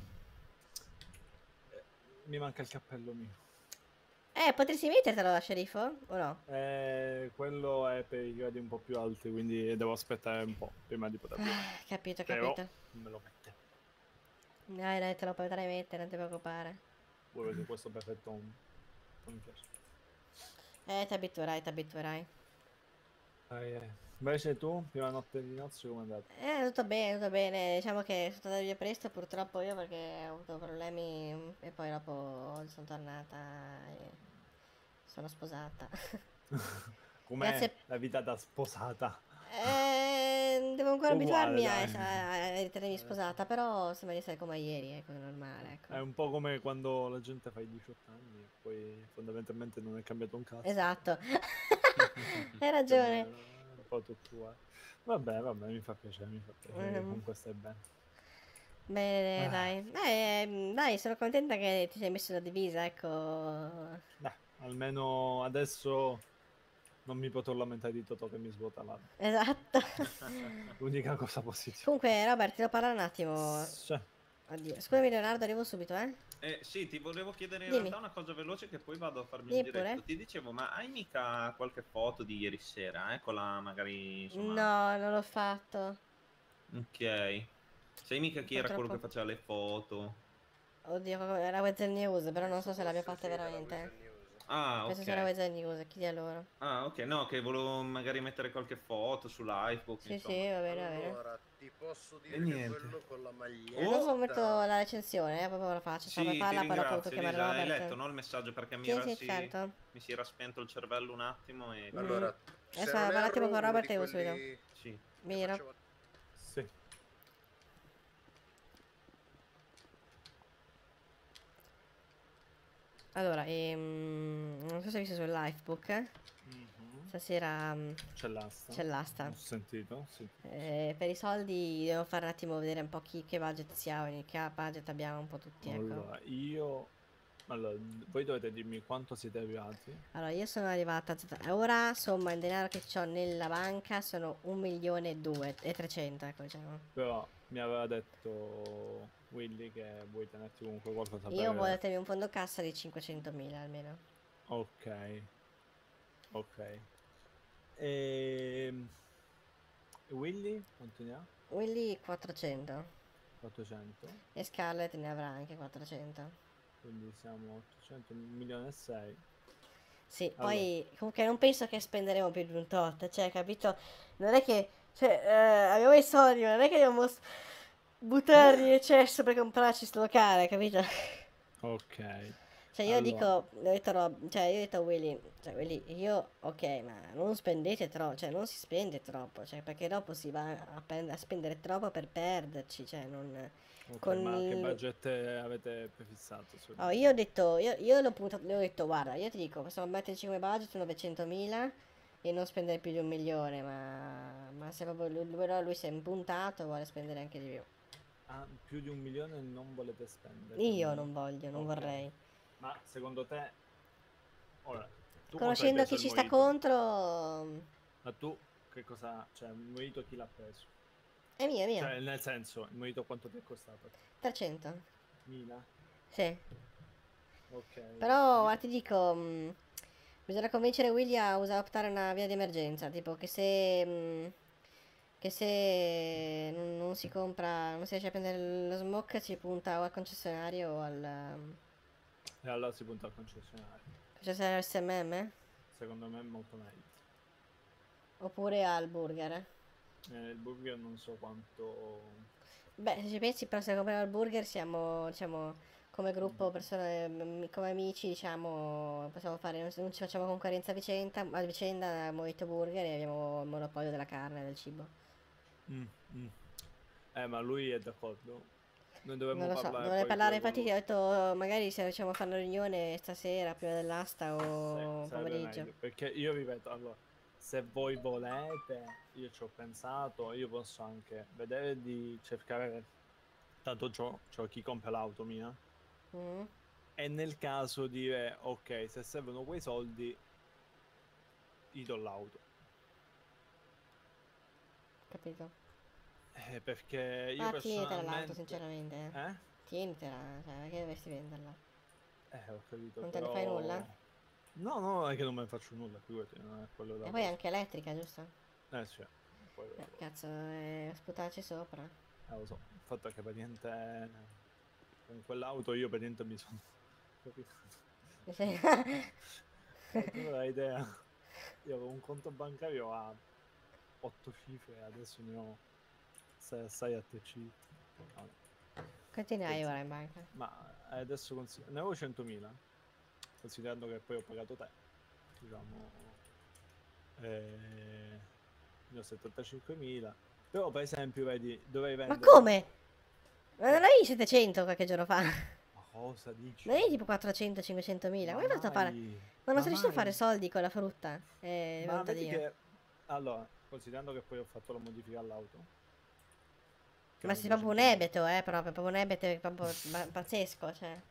Mi manca il cappello mio. Potresti mettertelo da sceriffo? O no? Quello è per i gradi un po' più alti, quindi devo aspettare un po' prima di poterlo. Capito, Però capito. me lo mette. Dai, te lo potrai mettere, non ti preoccupare. Vuoi che questo perfetto non mi piace. Ti abituerai, ti abituerai. Invece tu, prima notte di nozze, come è andata? Tutto bene, tutto bene. Diciamo che sono stata via presto purtroppo io perché ho avuto problemi e poi dopo sono tornata e sono sposata. Com'è Grazie. la vita da sposata? Devo ancora abituarmi Uguale, dai. a ritenermi sposata, però sembra di essere come ieri, ecco, è normale, ecco. È un po' come quando la gente fa i 18 anni e poi fondamentalmente non è cambiato un cazzo. Esatto. Hai ragione. Un po' tutto uguale. Vabbè, mi fa piacere che comunque stai bene. Bene, dai. Dai, sono contenta che ti sei messo la divisa, ecco. Beh, almeno adesso non mi potrò lamentare di Totò che mi svuota l'anno. Esatto. L'unica cosa positiva. Comunque, Robert, ti devo parlare un attimo. Cioè, Oddio. Scusami, Leonardo, arrivo subito, Sì, ti volevo chiedere in Dimmi. realtà una cosa veloce che poi vado a farmi Dimmi un diretto. pure. Ti dicevo, ma hai mica qualche foto di ieri sera, con la magari, insomma... No, non l'ho fatto. Ok. Sai mica chi era quello Purtroppo. che faceva le foto? Oddio, era Weather News, però non so se l'abbia fatta veramente. Ah, Penso sia la ok. Weather News, chiedi a loro. Ah, ok, no, che volevo magari mettere qualche foto sull'iPhone, Sì, insomma. sì, va bene, va bene. Allora, ti posso dire E che niente. quello con la maglietta... Adesso metto la recensione, proprio la faccio. Sì, per ti farla, poi dopo ringrazio, tu chiamare Elisa. Hai Robert. letto, no, il messaggio? Perché mi, Sì, sì, certo. mi si era spento il cervello un attimo e... Allora, se Adesso non parla un attimo erro, con uno Robert di e arrivo quelli subito. Sì. che Miro. faceva- sì. Allora, non so se hai visto sul Lifebook. Stasera C'è l'asta. c'è l'asta. Ho sentito, sì. Per i soldi devo fare un attimo vedere un po' che budget siamo, che budget abbiamo un po' tutti, ecco. Allora, voi dovete dirmi quanto siete arrivati. Allora, io sono arrivata ora, somma il denaro che ho nella banca sono 1.200.000 ecco, diciamo. Però mi aveva detto Willy che vuoi tenerti comunque qualcosa per... Io voglio tenermi un fondo cassa di 500.000 almeno. Ok. E Willy quanto ne ha? Willy 400 400. e Scarlett ne avrà anche 400. Quindi siamo 800, 1.600.000. Sì, Allora. poi comunque non penso che spenderemo più di un tot, cioè, capito? Non è che, cioè, abbiamo i soldi, ma non è che dobbiamo buttarli in eccesso per comprarci sto locale, capito? Ok. Cioè, io Allora. dico, ho detto io ho detto a Willy, cioè, Willy, io, ok, ma non spendete troppo, cioè, non si spende troppo, cioè, perché dopo si va a spendere troppo per perderci, cioè, non... Ok, con ma che il- budget avete prefissato? Oh, io ho detto, io l'ho puntato, le ho detto, guarda, io ti dico, possiamo metterci come budget 900.000 e non spendere più di 1 milione, ma se proprio lui si è impuntato, vuole spendere anche di più. Ah, più di 1 milione non volete spendere? Io quindi- non voglio, non Ok. vorrei. Ma secondo te, ora, Tu Conoscendo cosa hai chi preso ci il sta mojito? contro... Ma tu che cosa... Cioè, il mojito chi l'ha preso? È mio, è mio. Cioè, nel senso, il mojito quanto ti è costato? 300. 1000? Sì. Ok. Però, guarda, ti dico... bisogna convincere Willy a optare una via di emergenza. Tipo che se... che se non si compra... Non si riesce a prendere lo smoke, si punta o al concessionario o al... E allora si punta al concessionario. concessionario SMM? Secondo me è molto meglio. Oppure al burger. Il burger non so quanto... Beh, se ci pensi, però se compriamo il burger siamo, diciamo, come gruppo, persone, come amici, diciamo, possiamo fare, non ci facciamo concorrenza a vicenda, a Mojito Burger e abbiamo il monopolio della carne e del cibo. Mm, mm. Ma lui è d'accordo. Noi Non dovremmo lo so, parlare dovrei poi parlare, pure con infatti lui. ho detto magari se riusciamo a fare una riunione stasera, prima dell'asta o Sarebbe pomeriggio. meglio, perché io ripeto, allora, se voi volete, io ci ho pensato, io posso anche vedere di cercare, tanto c'ho chi compra l'auto mia, Mm, e nel caso dire, ok, se servono quei soldi, gli do l'auto. capito? Perché io Ah, tienitela l'auto, personalmente... sinceramente. Eh? Tienitela, cioè, perché dovresti venderla? Ho capito, Non te ne però... fai nulla? No, no, è che non me ne faccio nulla, figurati, non è quello da E poi è cosa. anche elettrica, giusto? Sì, poi lo so. Cazzo, sputarci sopra. Lo so, il fatto è che praticamente con quell'auto io praticamente mi sono... Capito? Sì. Tu non hai idea, io avevo un conto bancario a 8 cifre, adesso ne ho 6-7 cifre. No, Quanti ne hai pensa. ora in banca? Ma adesso ne avevo 100.000, considerando che poi ho pagato te, diciamo, ne ho 75.000, però per esempio vedi, dovrei Ma vendere... come? Ma non avevi 700 qualche giorno fa? Ma cosa dici? Non avevi tipo 400-500 mila? Come hai fatto a fare? mai, Ma non ma sei riuscito a fare mai. soldi con la frutta? Ma vedi Contadino. che... Allora, considerando che poi ho fatto la modifica all'auto... che Ma avevo sei proprio un 200.000, ebete, proprio un ebete proprio pazzesco, cioè.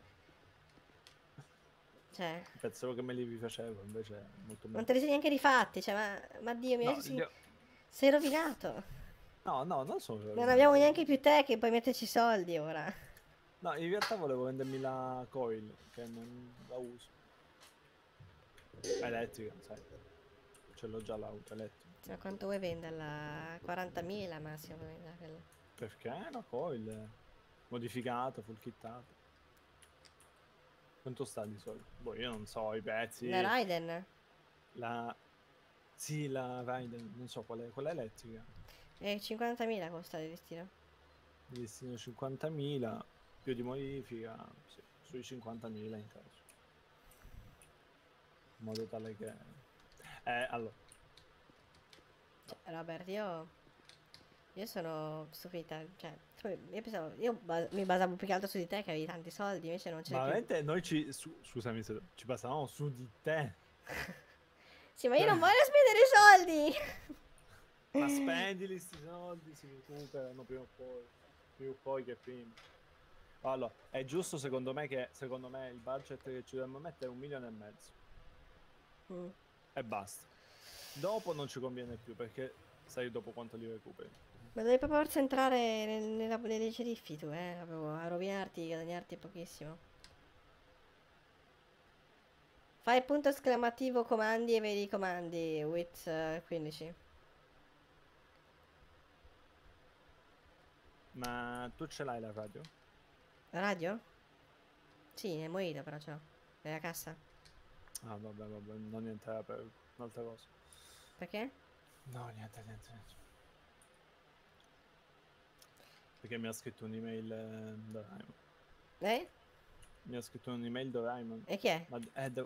Cioè, pensavo che me li rifacevo, invece è molto non meglio. te li sei neanche rifatti, cioè, ma Dio mio, No, adesso io- sei rovinato. no, non sono Non abbiamo neanche più te che puoi metterci soldi ora. No, in realtà volevo vendermi la coil, che non la uso. Elettrica, sai. Ce l'ho già l'auto elettrica. Cioè, quanto vuoi venderla? 40.000 massimo puoi vendere quella. Perché è una coil modificata, full kittata. Quanto sta di solito? Boh, io non so i prezzi. La Raiden? Sì, la Raiden, non so quella elettrica. 50.000 costa di listino. Mi destino 50.000, più di modifica, sì, sui 50.000 in caso. In modo tale che... allora, Robert, io sono stupita, cioè, io pensavo, mi basavo più che altro su di te che avevi tanti soldi, invece non ce ma n'è più. veramente noi scusami se ci passavamo su di te. Sì, ma io non voglio spendere i soldi! Ma spendili sti soldi, si recuperano prima o poi che prima. Allora, è giusto secondo me il budget che ci dobbiamo mettere è 1,5 milioni. Mm. E basta. Dopo non ci conviene più perché sai dopo quanto li recuperi. Ma devi proprio forza entrare nei ceriffi tu, proprio a rovinarti, guadagnarti pochissimo. Fai punto esclamativo comandi e vedi i comandi with 15. Ma tu ce l'hai la radio? La radio? Sì, nel Mojito però ce l'ho. Nella cassa. Ah vabbè, non niente per un'altra cosa. Perché? No, niente. Perché mi ha scritto un'email Doraemon. Mi ha scritto un'email Doraemon. E chi è? Ma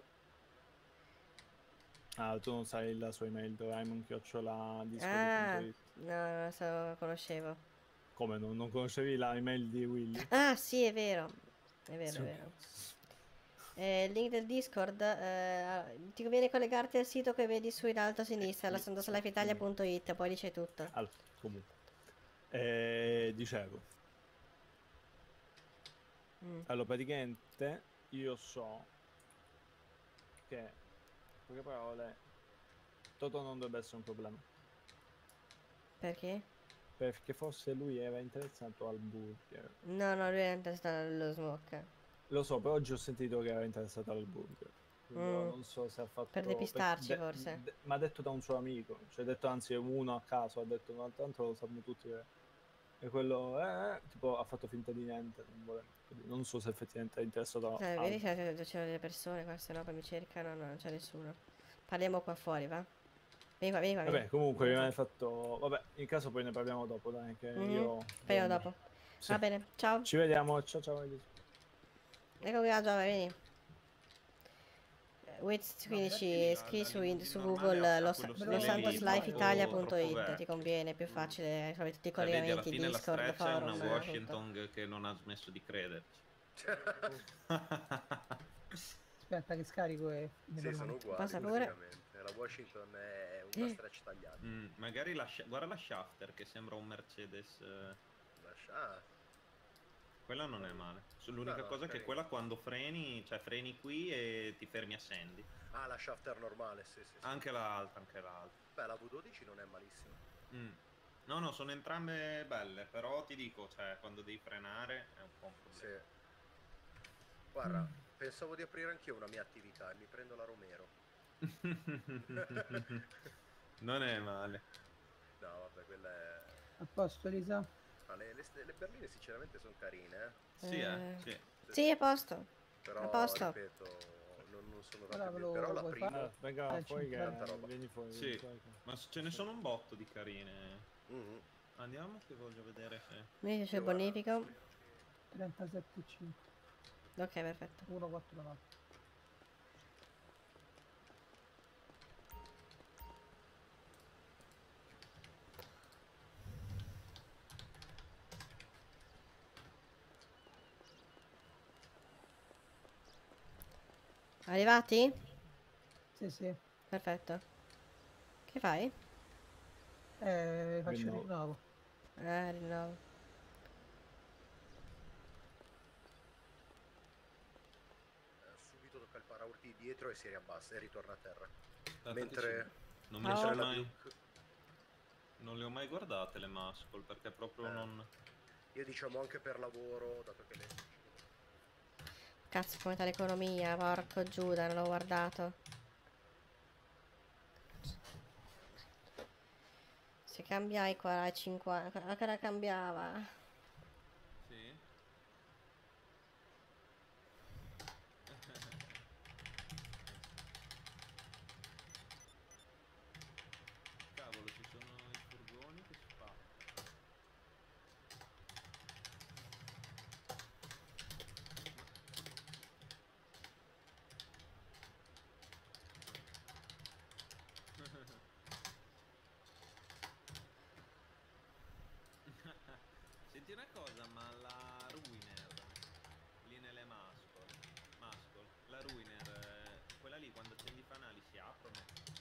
tu non sai la sua email Doraemon @discord.it. No, non lo conoscevo. Come non conoscevi la email di Willy? Ah, sì, è vero. È vero, Sì. è vero. Il link del Discord, ti conviene collegarti al sito che vedi su in alto a sinistra, la sandosolifeitalia.it, poi lì c'è tutto. Allora, comunque. Dicevo. Allora, praticamente io so che Perché però Toto non dovrebbe essere un problema. Perché? Perché forse lui era interessato al burger. No, no, lui è interessato allo smoke. Lo so, però oggi ho sentito che era interessato al burger. Quindi io non so se ha fatto... Per depistarci, forse. Ma ha detto da un suo amico. Cioè ha detto, anzi, uno a caso. Ha detto, ma tanto lo sanno tutti che... E quello, tipo, ha fatto finta di niente. Non so se effettivamente è interessato a... Vedi se c'erano delle persone qua, se no poi mi cercano, no, non c'è nessuno. Parliamo qua fuori, va? Vieni qua, vieni qua. Vabbè, comunque vieni rimane fatto... Vabbè, in caso poi ne parliamo dopo, dai, che io... Speriamo dopo. Sì. Va bene, ciao. Ci vediamo, ciao ciao. Ecco qui, Giove, vieni. Wait, quindi scrivi su Google losantoslifeitalia.it, ti conviene, è più facile, trovi tutti i Cioè, vedi, alla collegamenti, fine la Discord, streccia è una forum, Washington che non ha smesso di crederci. Aspetta che scarico e... Sì, sono uguali, Passa pure. praticamente. La Washington è una stretch tagliata. Magari guarda la Shafter che sembra un Mercedes. Quella non è male. L'unica cosa è che quella quando freni, cioè freni qui e ti fermi a Sandy. Ah, la Shafter normale, sì. Anche l'altra, Beh, la V12 non è malissimo. No, no, sono entrambe belle, però ti dico, cioè, quando devi frenare è un po' un problema. Sì. Guarda, pensavo di aprire anch'io una mia attività e mi prendo la Romero. Non è male. No, vabbè, quella è... A posto, Elisa? Ma le berline sinceramente sono carine, Sì, sì. Sì, a posto. Però, a posto. ripeto, non sono tanto più... Però la prima... Venga, poi che roba. vieni fuori. Sì, ma ce ne sono un botto di carine. Andiamo che voglio vedere se... Vedi c'è il bonifico. 37,5. Ok, perfetto. 1,49. Arrivati? Sì. Perfetto. Che fai? Faccio il rinnovo. Rinnovo. Subito tocca il paraurti dietro e si riabbassa e ritorna a terra. Aspetta, mentre... Non me le mai... Non le ho mai guardate le muscle perché proprio non... Io diciamo anche per lavoro, dato che le... Cazzo, come sta l'economia, porco Giuda, non l'ho guardato. Se cambiai qua ai 50, a che ora cambiava? Sì? Cavolo, ci sono i furgoni che si fa. Senti una cosa, ma la Ruiner lì nelle Muscle, la Ruiner, quella lì quando accendi i fanali si aprono?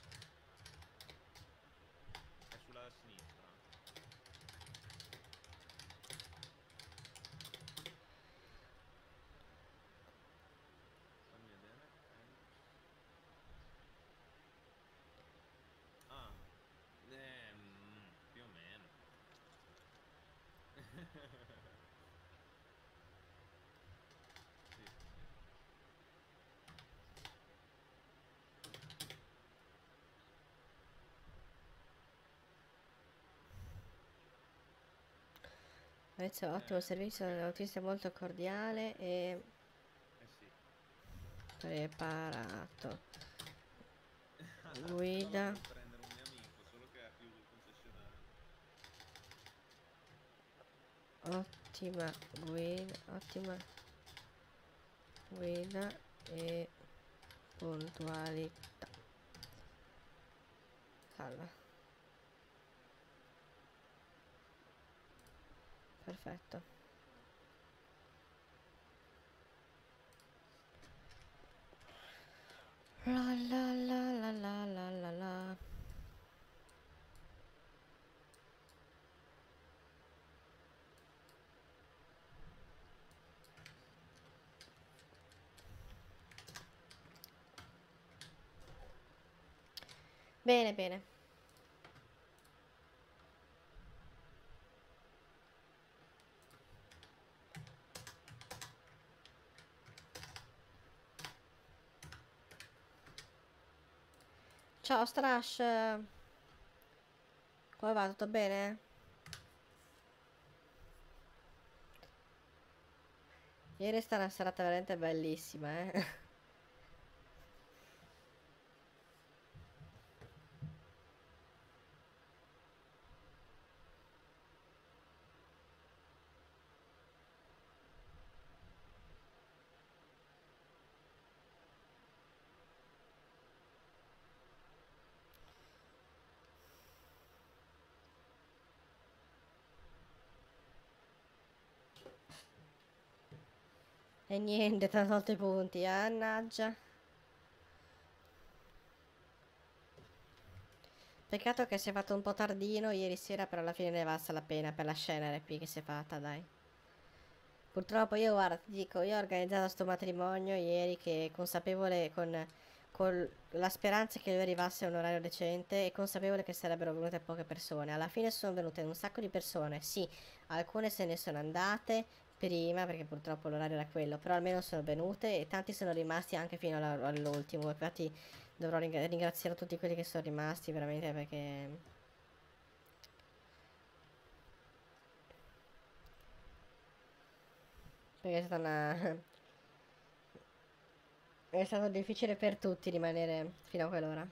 È sulla sinistra. Fammi vedere. Ah, più o meno. Sì. Adesso ottimo servizio, l'autista è molto cordiale e Sì. preparato. Guida. Devo prendere un mio amico, solo che ha chiuso il concessionario. Ottima guida e puntualità. Salva. Perfetto. La la la la la la la la. Bene, bene. Ciao Strash. Come va? Tutto bene? Ieri è stata una serata veramente bellissima, eh. E niente, ti hanno tolto i punti, mannaggia. Peccato che si è fatto un po' tardino ieri sera, però alla fine ne è valsa la pena per la scena RP che si è fatta, dai. Purtroppo io, guarda, ti dico, io ho organizzato sto matrimonio ieri che consapevole con la speranza che lui arrivasse a un orario decente e consapevole che sarebbero venute poche persone. Alla fine sono venute un sacco di persone, sì, alcune se ne sono andate prima perché purtroppo l'orario era quello, però almeno sono venute e tanti sono rimasti anche fino all'ultimo. Infatti dovrò ringraziare tutti quelli che sono rimasti veramente perché è stata una è stato difficile per tutti rimanere fino a quell'ora.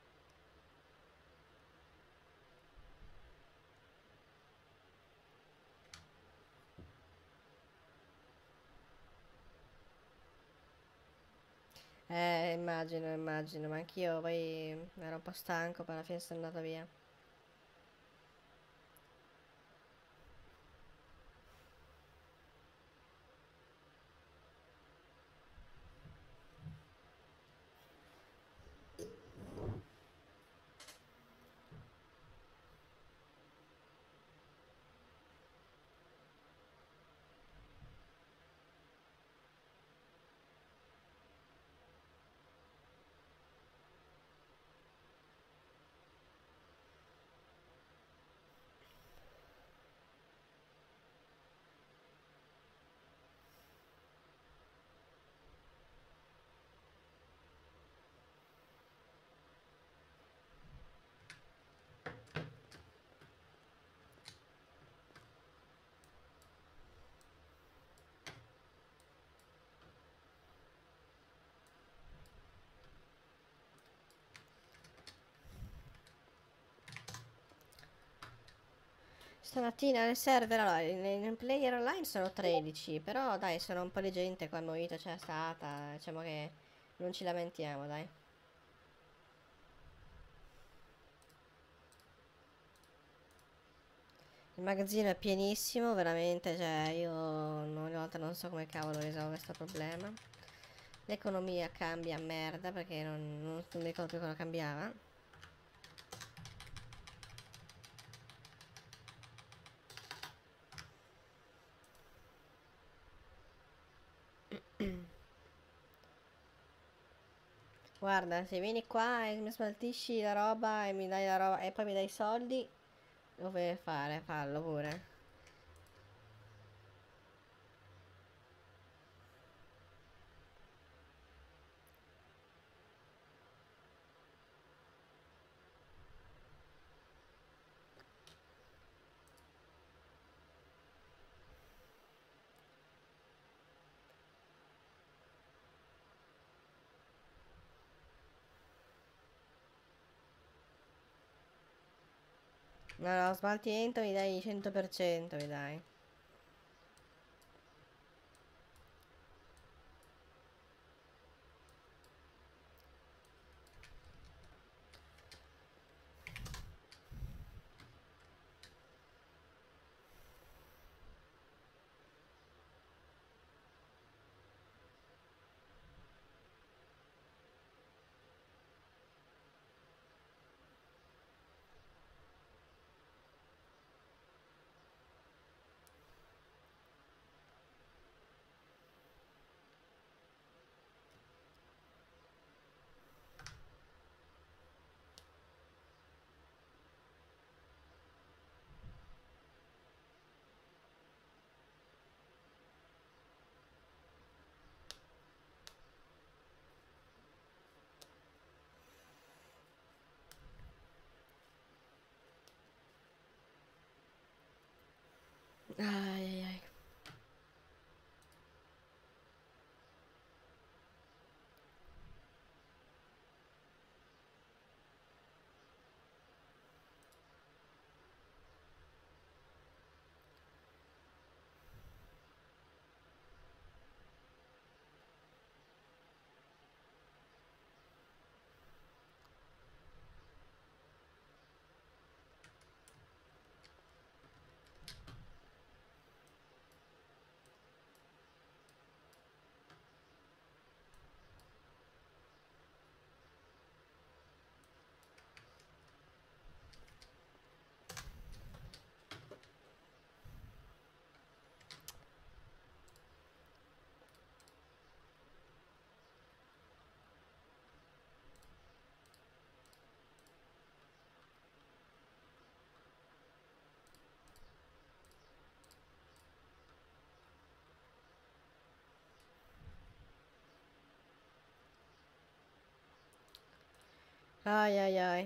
Immagino, ma anch'io poi ero un po' stanco, poi alla fine sono andata via. Stamattina nel server, allora, nel player online sono 13, però dai, sono un po' di gente qua, Moito c'è stata, diciamo che non ci lamentiamo, dai. Il magazzino è pienissimo, veramente, cioè io ogni volta non so come cavolo risolvo questo problema. L'economia cambia a merda perché non mi ricordo più cosa cambiava. Guarda, se vieni qua e mi smaltisci la roba e mi dai la roba e poi mi dai i soldi, lo puoi fare, fallo pure. No, no, smaltimento mi dai 100%, mi dai. Ai ai ai. Ai ai ai.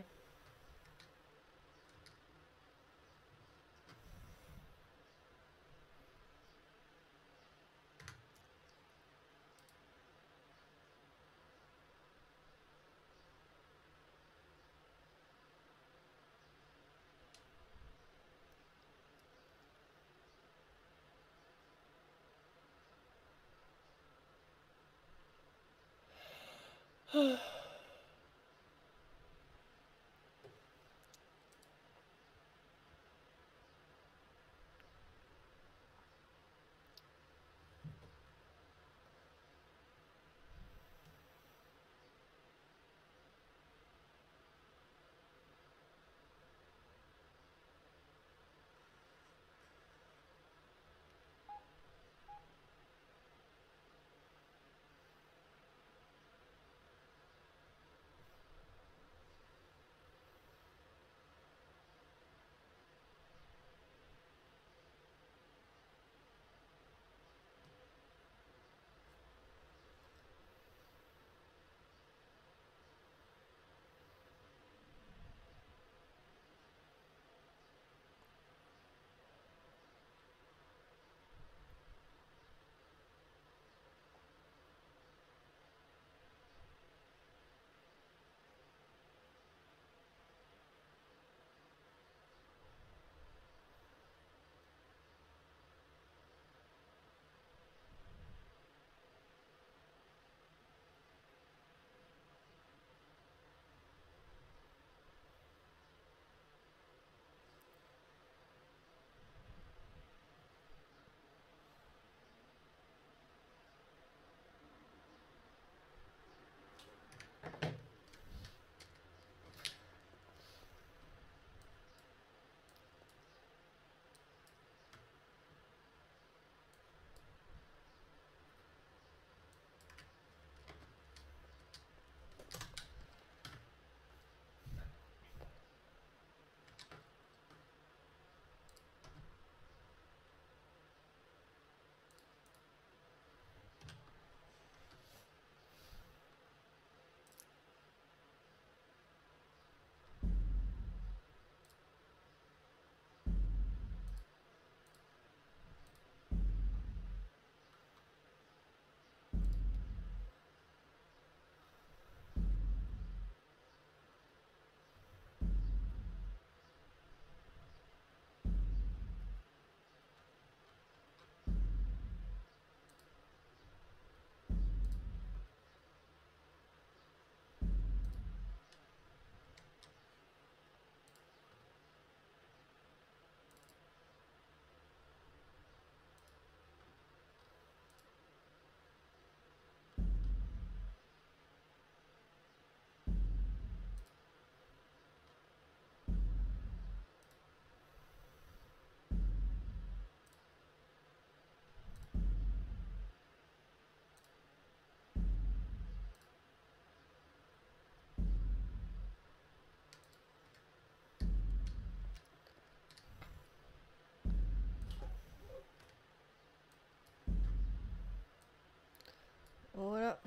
Uno,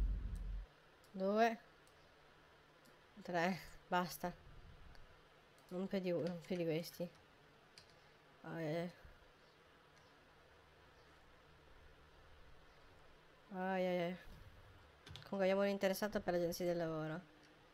due, tre, basta. Non più di questi. Ai ai ai. Comunque abbiamo un interessato per l'agenzia del lavoro.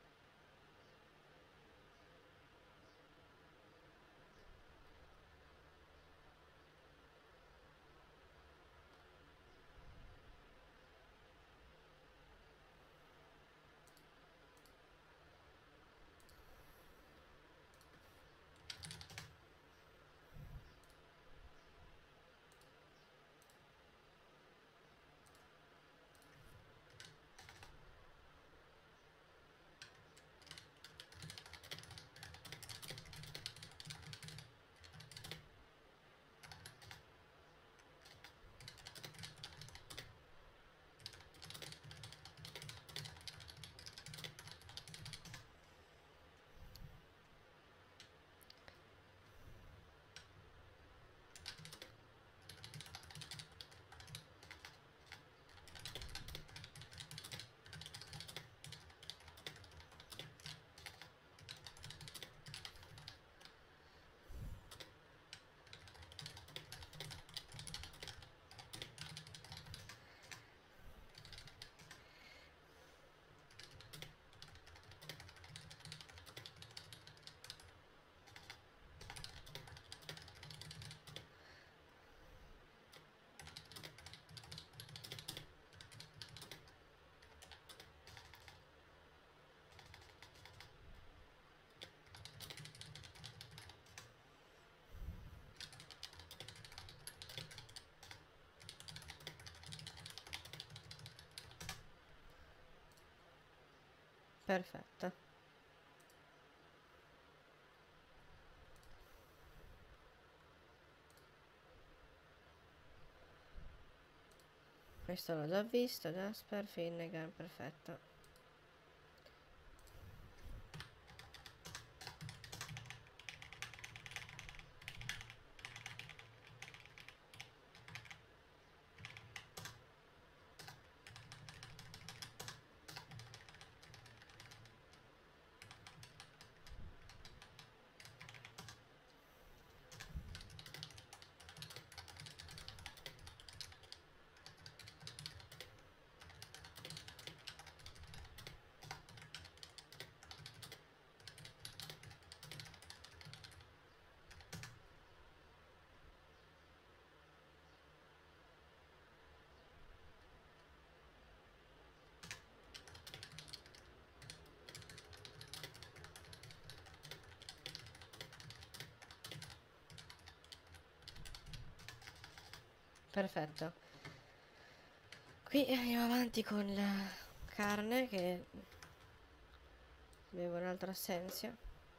Perfetto. Questo l'ho già visto, Jasper, Finnegan, perfetto. Perfetto. Qui andiamo avanti con la carne che bevo un'altra assenzio.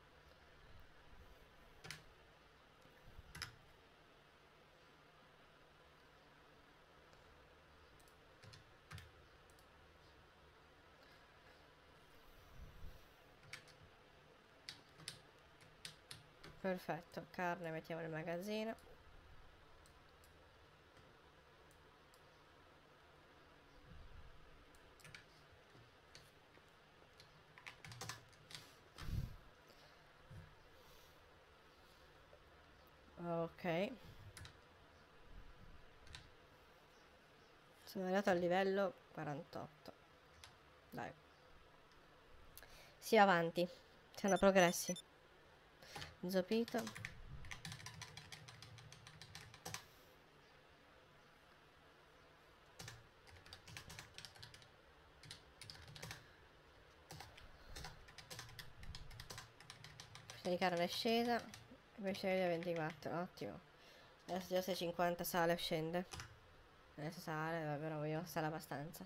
Perfetto, carne mettiamo nel magazzino. Ok. Sono arrivato al livello 48. Dai. Si va avanti. Siamo progressi. Zopito. Questa di carne è scesa. Invece di 24, ottimo. Adesso già 650 sale scende. Adesso sale, vabbè, però io sale abbastanza.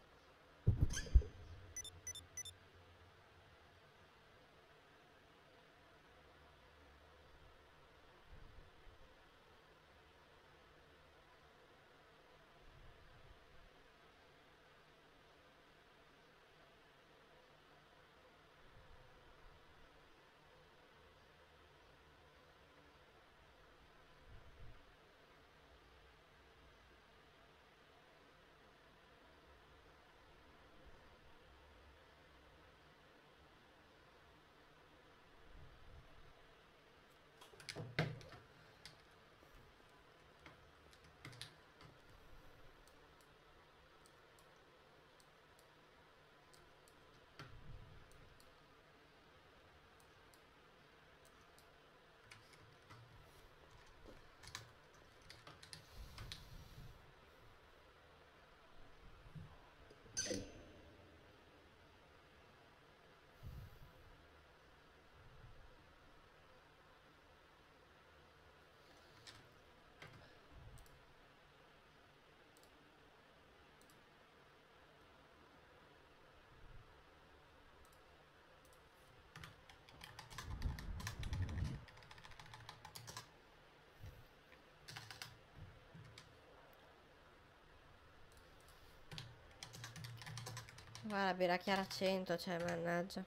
Guarda, birra chiara 100, cioè, mannaggia.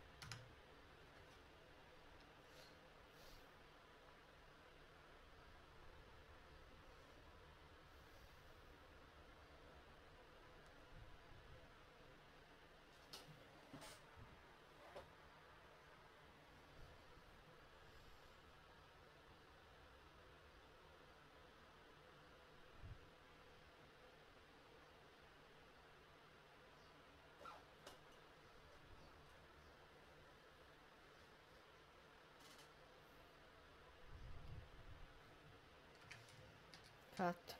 Fatto.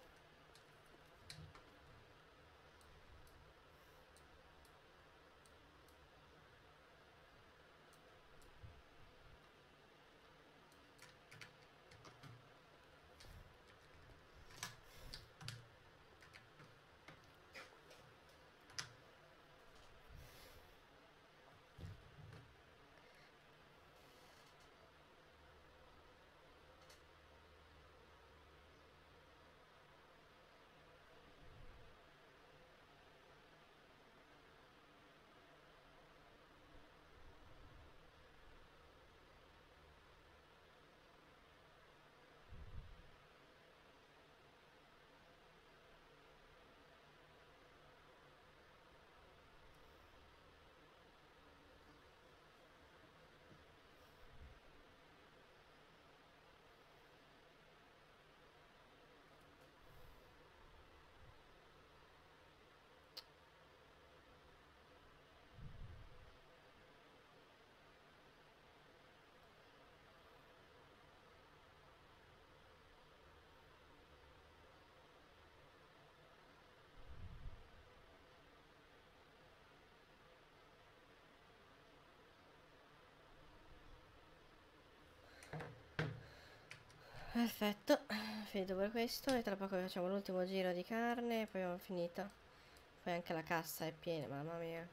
Perfetto, finito per questo e tra poco facciamo l'ultimo giro di carne e poi abbiamo finito. Poi anche la cassa è piena, mamma mia.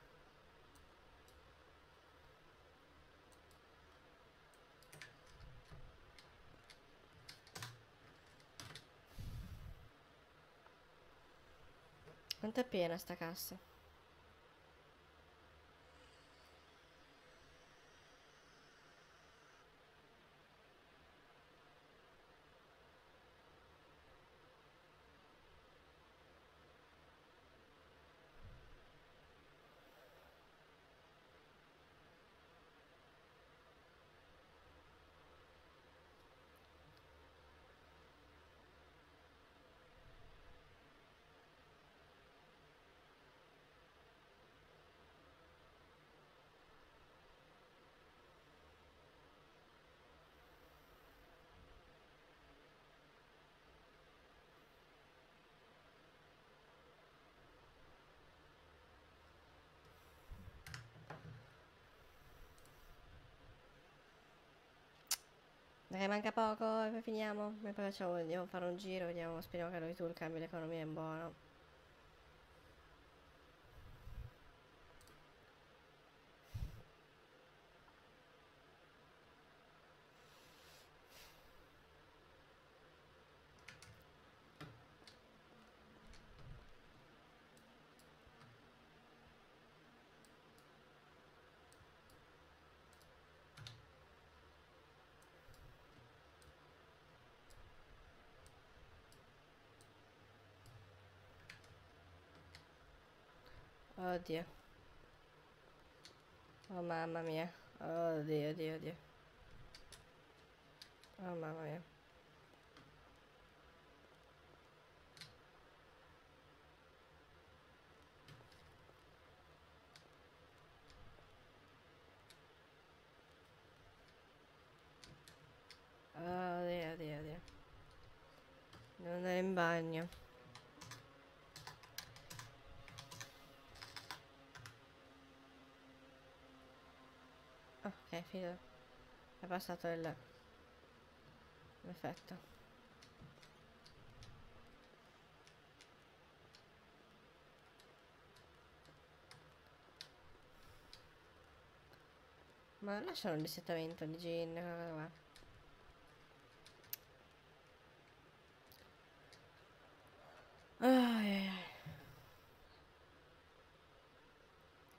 Quanto è piena sta cassa? Dai, manca poco e poi finiamo. E poi facciamo, andiamo a fare un giro, vediamo, speriamo che lui tu il cambio l'economia è buono. Oddio. Oh mamma mia. Oddio, oddio, oddio. Oh mamma mia. Oddio, oddio, oddio. Devo andare in bagno. Ok, finito. È passato il... Perfetto. Ma lasciano il dissettamento di gin, cosa va? Ai, ai, ai.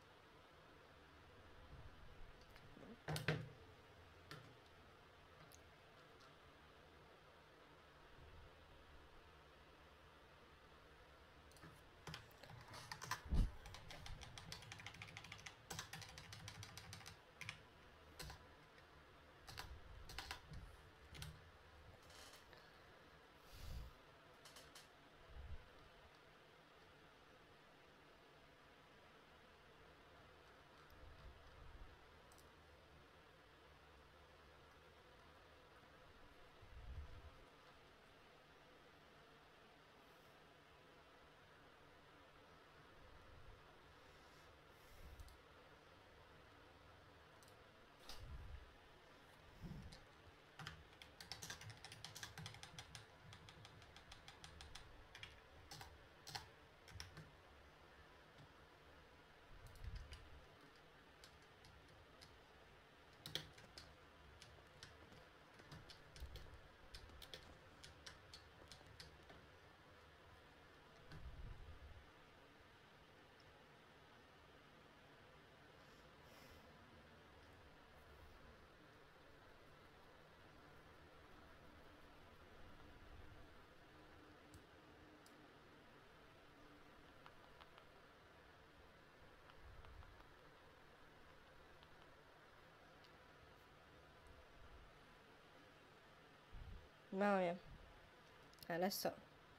Mamma mia. Adesso...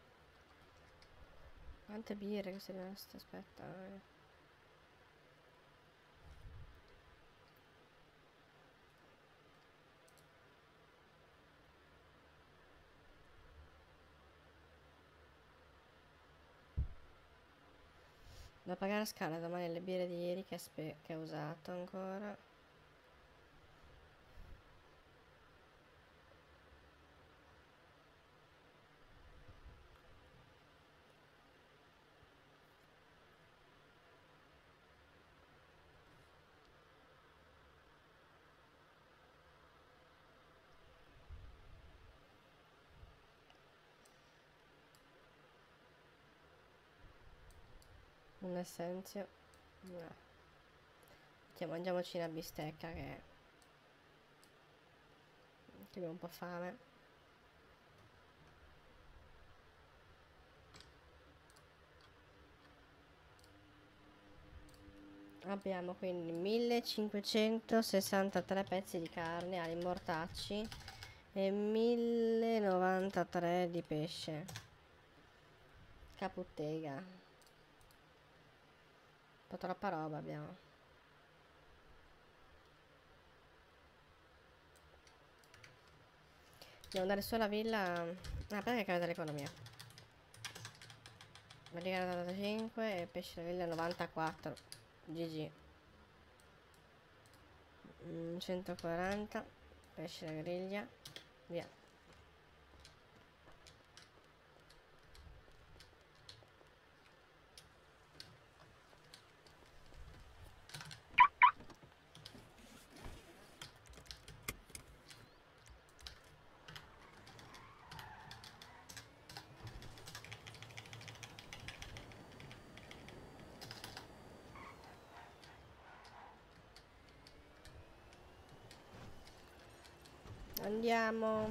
Quante birre che sei rimasto? Aspetta. Mamma mia. Da pagare a scala domani le birre di ieri che ho usato ancora. Un essenzio. No. Mangiamoci una bistecca che abbiamo un po' fame. Abbiamo quindi 1563 pezzi di carne agli mortacci e 1093 di pesce. Caputtega. Un po' troppa roba abbiamo. Devo andare su alla villa. Ah, aspetta che cambia l'economia. Villa 85 e pesce la villa 94. GG. 140. Pesce la griglia. Via. Andiamo.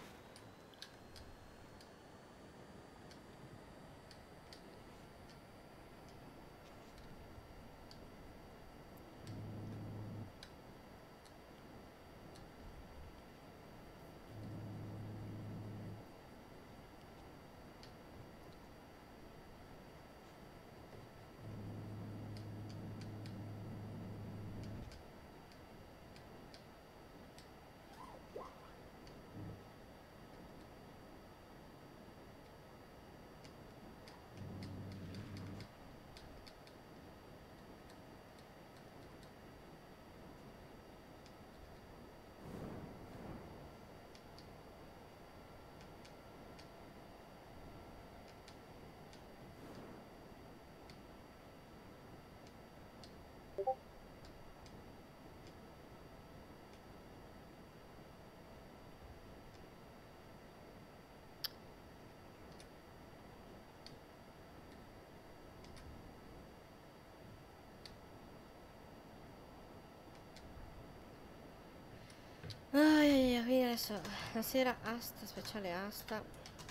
Quindi adesso la sera asta, speciale asta.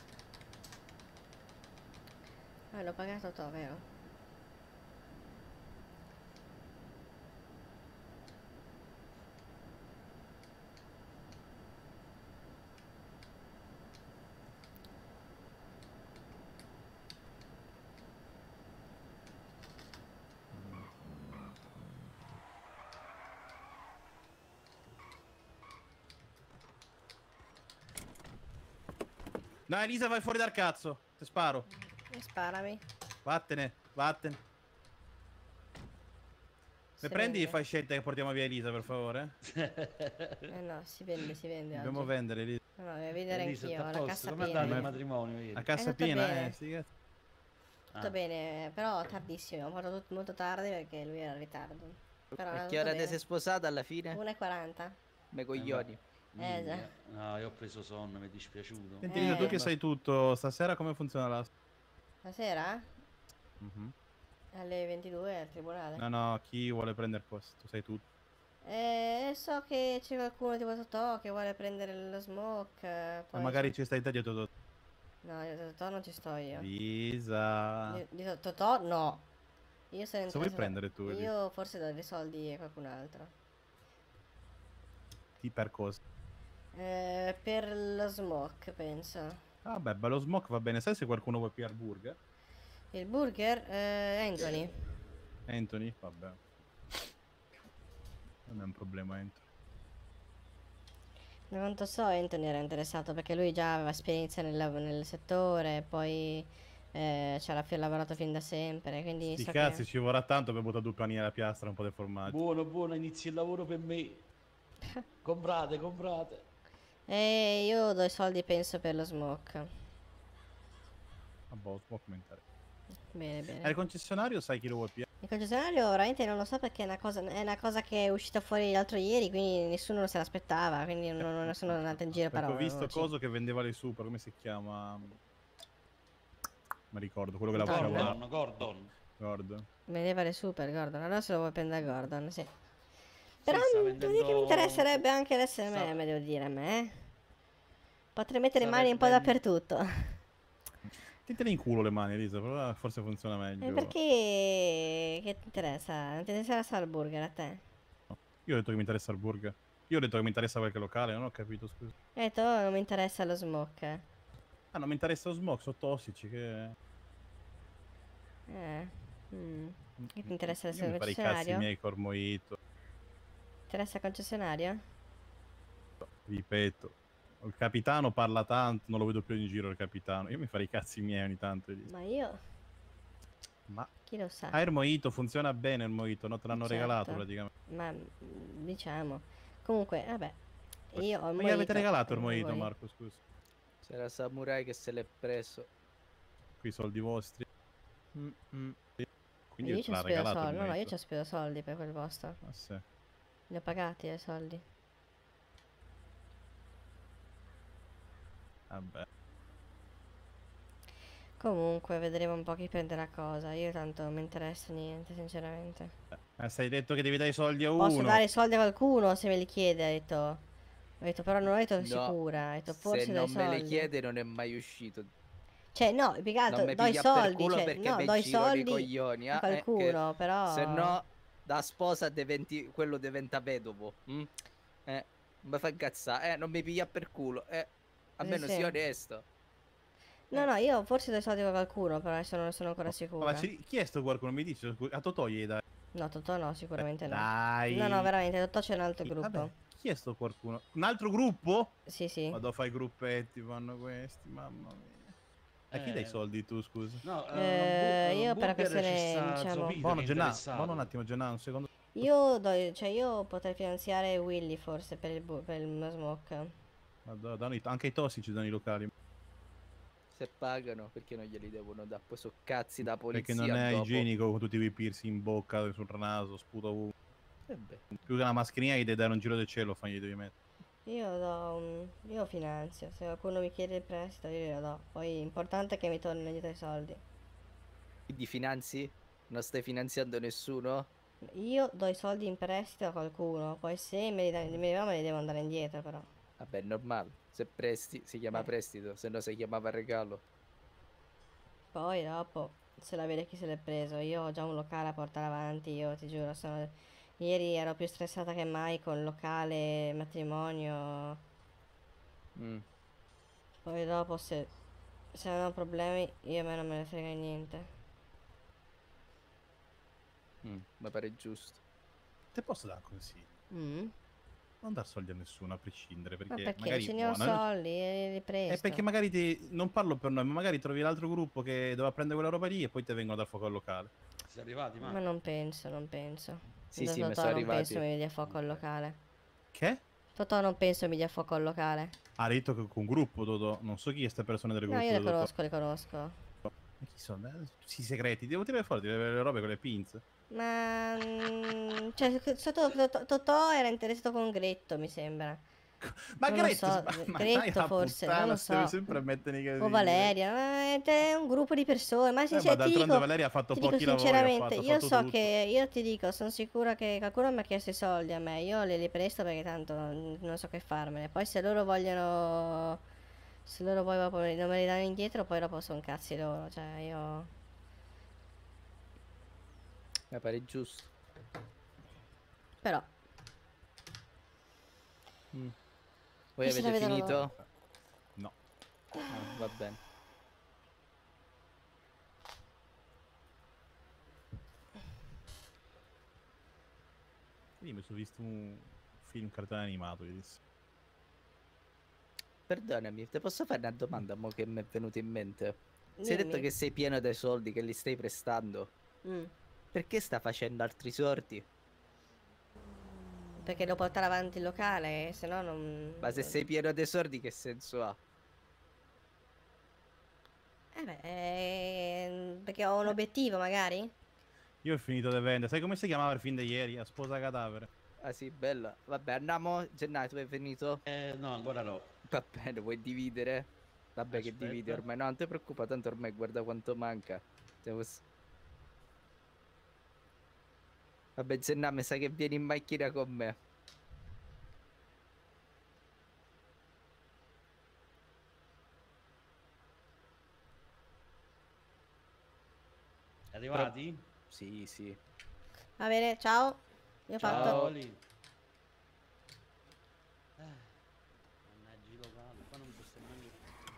L'ho pagato to, vero? No, Elisa, vai fuori dal cazzo. Ti sparo. Sparami. Vattene, vattene. Si Se prendi vende. fai scelta che portiamo via Elisa, per favore. No, si vende Dobbiamo oggi. vendere Elisa. No, devo vedere Elisa, anch'io, sta a la posto? cassa Com'è piena. andato il matrimonio ieri? La cassa tutto piena, bene. sì. Cazzo. Tutto bene, però tardissimo, abbiamo fatto tutto molto tardi perché lui era in ritardo. Però A che ora ti sei sposata alla fine? 1:40. Me coglioni. Già. No, io ho preso sonno, mi è dispiaciuto. Senti Elisa, tu che sai tutto, stasera come funziona la... Stasera? Mhm. Alle 22 al tribunale. No, no, chi vuole prendere posto? Tu sai tutto. So che c'è qualcuno tipo Totò che vuole prendere lo smoke. Ma Poi magari ci stai te dietro tutto. No, io di Totò non ci sto io. Elisa. Di Totò no. Io sono Cosa vuoi interessata- prendere tu, Elisa? Io forse do dei soldi a qualcun altro. Ti per cosa? Per lo smoke, penso. Vabbè, bello smoke va bene. Sai se qualcuno vuole pigliare il burger? Il burger, Anthony. Anthony? Vabbè. Non è un problema, Anthony. Da quanto so Anthony era interessato perché lui già aveva esperienza nel settore, poi ci ha lavorato fin da sempre, quindi Sti so cazzi, che... ci vorrà tanto per buttare due panini alla piastra, un po' di formaggio. Buono, buono, inizi il lavoro per me. Comprate, comprate. E io do i soldi penso per lo smoke. Vabbè, smoke mi interessa. Bene, Al bene. concessionario sai chi lo vuole pigliare? Il concessionario veramente non lo so perché è una cosa che è uscita fuori l'altro ieri, quindi nessuno se l'aspettava, quindi non sono andata in giro Perché ho parole. visto coso che vendeva le super, come si chiama? Mi ricordo, quello che la faceva volare. Gordon. Vendeva le super, Gordon. Allora se lo vuoi prendere Gordon, sì. Però sta devo dire che mi vendendo- interesserebbe anche l'SMM, devo dire a me. Potrei mettere le sta mani un po' vendendo- dappertutto. Tientene in culo le mani, Elisa, però forse funziona meglio. Perché... Che ti interessa? Non ti interessa il burger a te? Io ho detto che mi interessa il burger. Io ho detto che mi interessa qualche locale, non ho capito, scusa. Hai detto "Oh, non mi interessa lo smoke. Ah, non mi interessa lo smoke, sono tossici, che... Che ti interessa Io essere mi farei i cazzi concessionario? miei col mojito. Ti interessa il concessionario? Ripeto. Il capitano parla tanto, non lo vedo più in giro il capitano. Io mi farei i cazzi miei ogni tanto, Elisa. Ma io... Ma... Chi lo sa? Ah, il mojito, funziona bene il mojito, no? Te l'hanno Certo. regalato praticamente. Ma diciamo. Comunque, vabbè. Io ho il Ma gli avete mojito, regalato il e mojito, voi? Marco, scusa. C'era Samurai che se l'è preso. Qui i soldi vostri. Sì. Quindi Io te ci ho l'ha speso regalato il soldi. No, no, io mojito. ci ho speso soldi per quel posto. Ah, sì. Li ho pagati i soldi. Vabbè. Comunque, vedremo un po' chi prenderà cosa. Io tanto non mi interessa niente, sinceramente. Sei detto che devi dare i soldi a Posso uno. dare i soldi a qualcuno se me li chiede, ha detto. Ho detto, però non ho detto No, sicura. Ho detto, forse se do i non me le soldi. chiede non è mai uscito. Cioè, no, più che altro Non mi do i piglia per soldi. culo Cioè, perché no, mi do i giro nei soldi coglioni, a che qualcuno, però. se no da sposa quello diventa vedovo. Mm? Non mi fa incazzare, non mi piglia per culo, almeno sì. sia onesto. No, no, io forse do i soldi a qualcuno, però adesso non sono ancora sicura. Ma chi è sto qualcuno? Mi dice, a Totò gli dai. No, Totò no, sicuramente no. Dai. No, no, veramente, Totò c'è un altro gruppo. Vabbè, chi è sto qualcuno? Un altro gruppo? Sì, sì. Vado a fare i gruppetti, vanno questi, mamma mia. A chi dai i soldi tu, scusa? No, io per la questione, diciamo... Buono, buono un attimo, Gennaro, un secondo. Io potrei finanziare Willy forse per per il smoke. Anche i tossici danno i locali. Se pagano, perché non glieli devono dare? Poi so cazzi da polizia Perché non è dopo. igienico con tutti i piercing in bocca, sul naso, sputa ovunque. Beh. Più che una mascherina gli devi dare un giro del cielo, gli devi mettere. Io finanzio, se qualcuno mi chiede il prestito io glielo do. Poi l'importante è che mi tornino indietro i soldi. Quindi finanzi? Non stai finanziando nessuno? Io do i soldi in prestito a qualcuno, poi se me li devo andare indietro però. Vabbè, è normale. Se presti si chiama prestito, se no si chiamava regalo. Poi dopo se la vede chi se l'è preso. Io ho già un locale a portare avanti, io ti giuro, ieri ero più stressata che mai con locale, matrimonio. Poi dopo se hanno problemi io a me non me ne frega niente. Mi pare giusto. Te posso dare un consiglio? Non dar soldi a nessuno a prescindere, perché Ma perché? magari Ce ne ho soldi e li presto. È perché magari non parlo per noi, ma magari trovi l'altro gruppo che doveva prendere quella roba lì e poi te vengono dal fuoco al locale. Siete arrivati, Ma non penso. Sì, Totò sì, mi non sono arrivati. penso mi dia fuoco al locale. Che? Totò non penso mi dia fuoco al locale. Ha detto che con un gruppo, Totò. Non so chi è sta persona del No, gruppo. io Totò. le conosco. Ma chi sono? Tutti i segreti, devo tirare fuori le robe con le pinze. Ma cioè, Totò era interessato con Gretto, mi sembra. Ma Non lo Gretto, so, ma Gretto dai, forse, puttana, non lo devi so. sempre mettere nei casini. O Valeria, è un gruppo di persone. Ma ma sinceramente ti d'altronde dico, Valeria ha fatto ti dico pochi lavori, ha sinceramente, fatto io so tutto. che, io ti dico, sono sicura che qualcuno mi ha chiesto i soldi a me. Io li presto perché tanto non so che farmene. Poi se loro vogliono, se loro poi dopo non me li danno indietro, poi dopo sono cazzi loro. Cioè io... Mi pare giusto. Però... Voi Questa avete la vedono finito? No. Ah, va bene. Io mi sono visto un film cartone animato ieri sera. Perdonami, ti posso fare una domanda mo che mi è venuta in mente? Si è detto Dimmi. che sei pieno dei soldi che li stai prestando. Mm. Perché sta facendo altri sordi? Perché devo portare avanti il locale, se no non... Ma se sei pieno dei soldi che senso ha? perché ho un obiettivo magari? Io ho finito di vendere. Sai come si chiamava il film di ieri? A sposa cadavere. Ah sì, bella. Vabbè, andiamo. Gennaio, tu hai finito? No, ancora no. Va bene, vuoi dividere? Vabbè, che dividi Aspetta. ormai. No, non ti preoccupare, tanto ormai guarda quanto manca. Vabbè, Gennà, mi sa che vieni in macchina con me. Arrivati? Sì, sì. Va bene, ciao. Io ho Ciao, fatto... Oli. Mannaggia i locali, qua non posso neanche...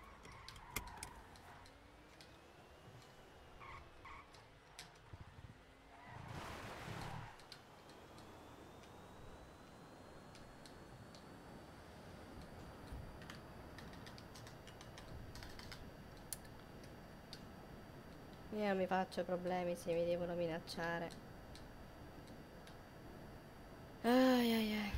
Io non mi faccio problemi se mi devono minacciare. Ai ai ai.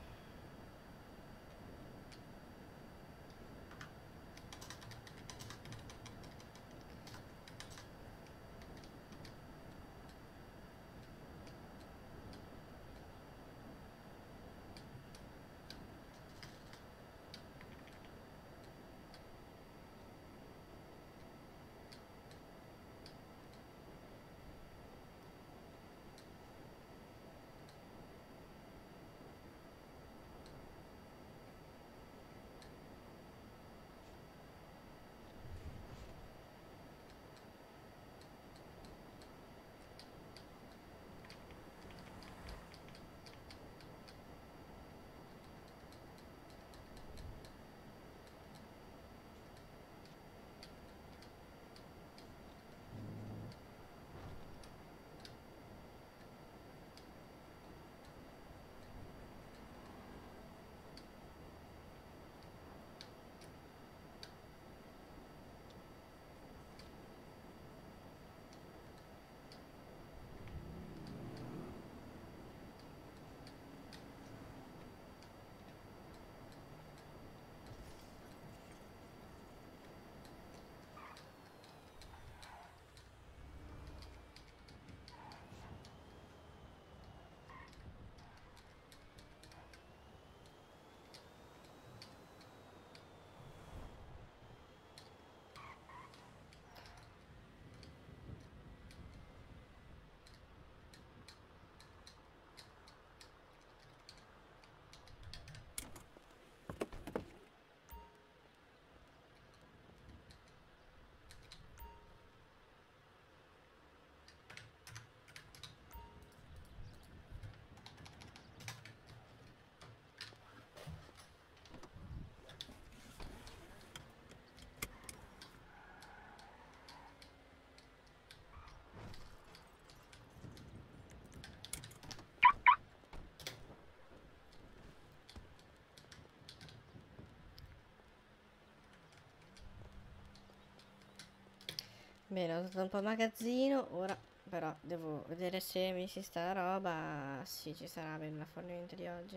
Bene, ho usato un po' il magazzino, ora però devo vedere se mi si sta la roba. Sì, ci sarà per il fornimento di oggi.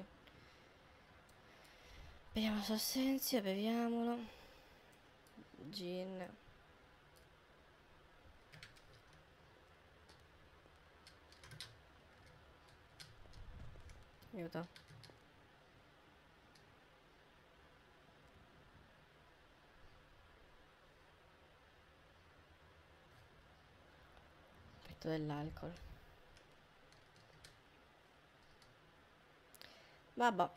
Beviamo Sossenzio, beviamolo. Gin. Aiuto. Metto dell'alcol. Vabbè.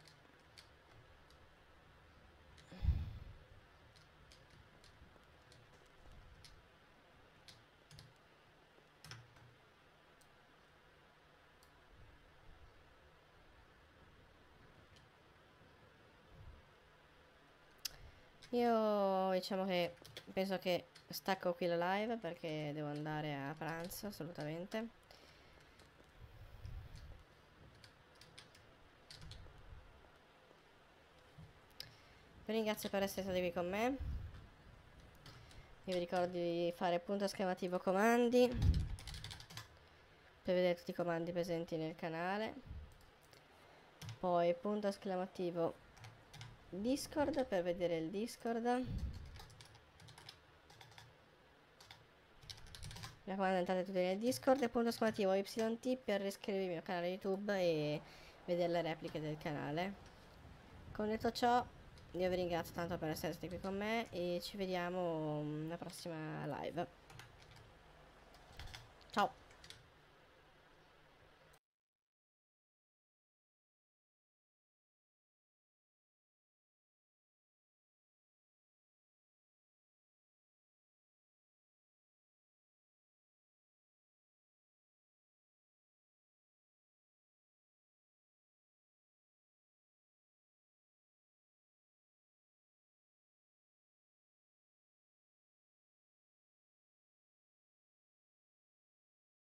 Io diciamo che penso che stacco qui la live perché devo andare a pranzo assolutamente. Vi ringrazio per essere stati qui con me. Io vi ricordo di fare punto esclamativo comandi per vedere tutti i comandi presenti nel canale. Poi punto esclamativo Discord per vedere il Discord. Mi raccomando, entrate tutti nel Discord. E punto esclamativo YT per iscrivervi al mio canale YouTube e vedere le repliche del canale. Con detto ciò, io vi ringrazio tanto per essere stati qui con me e ci vediamo alla prossima live.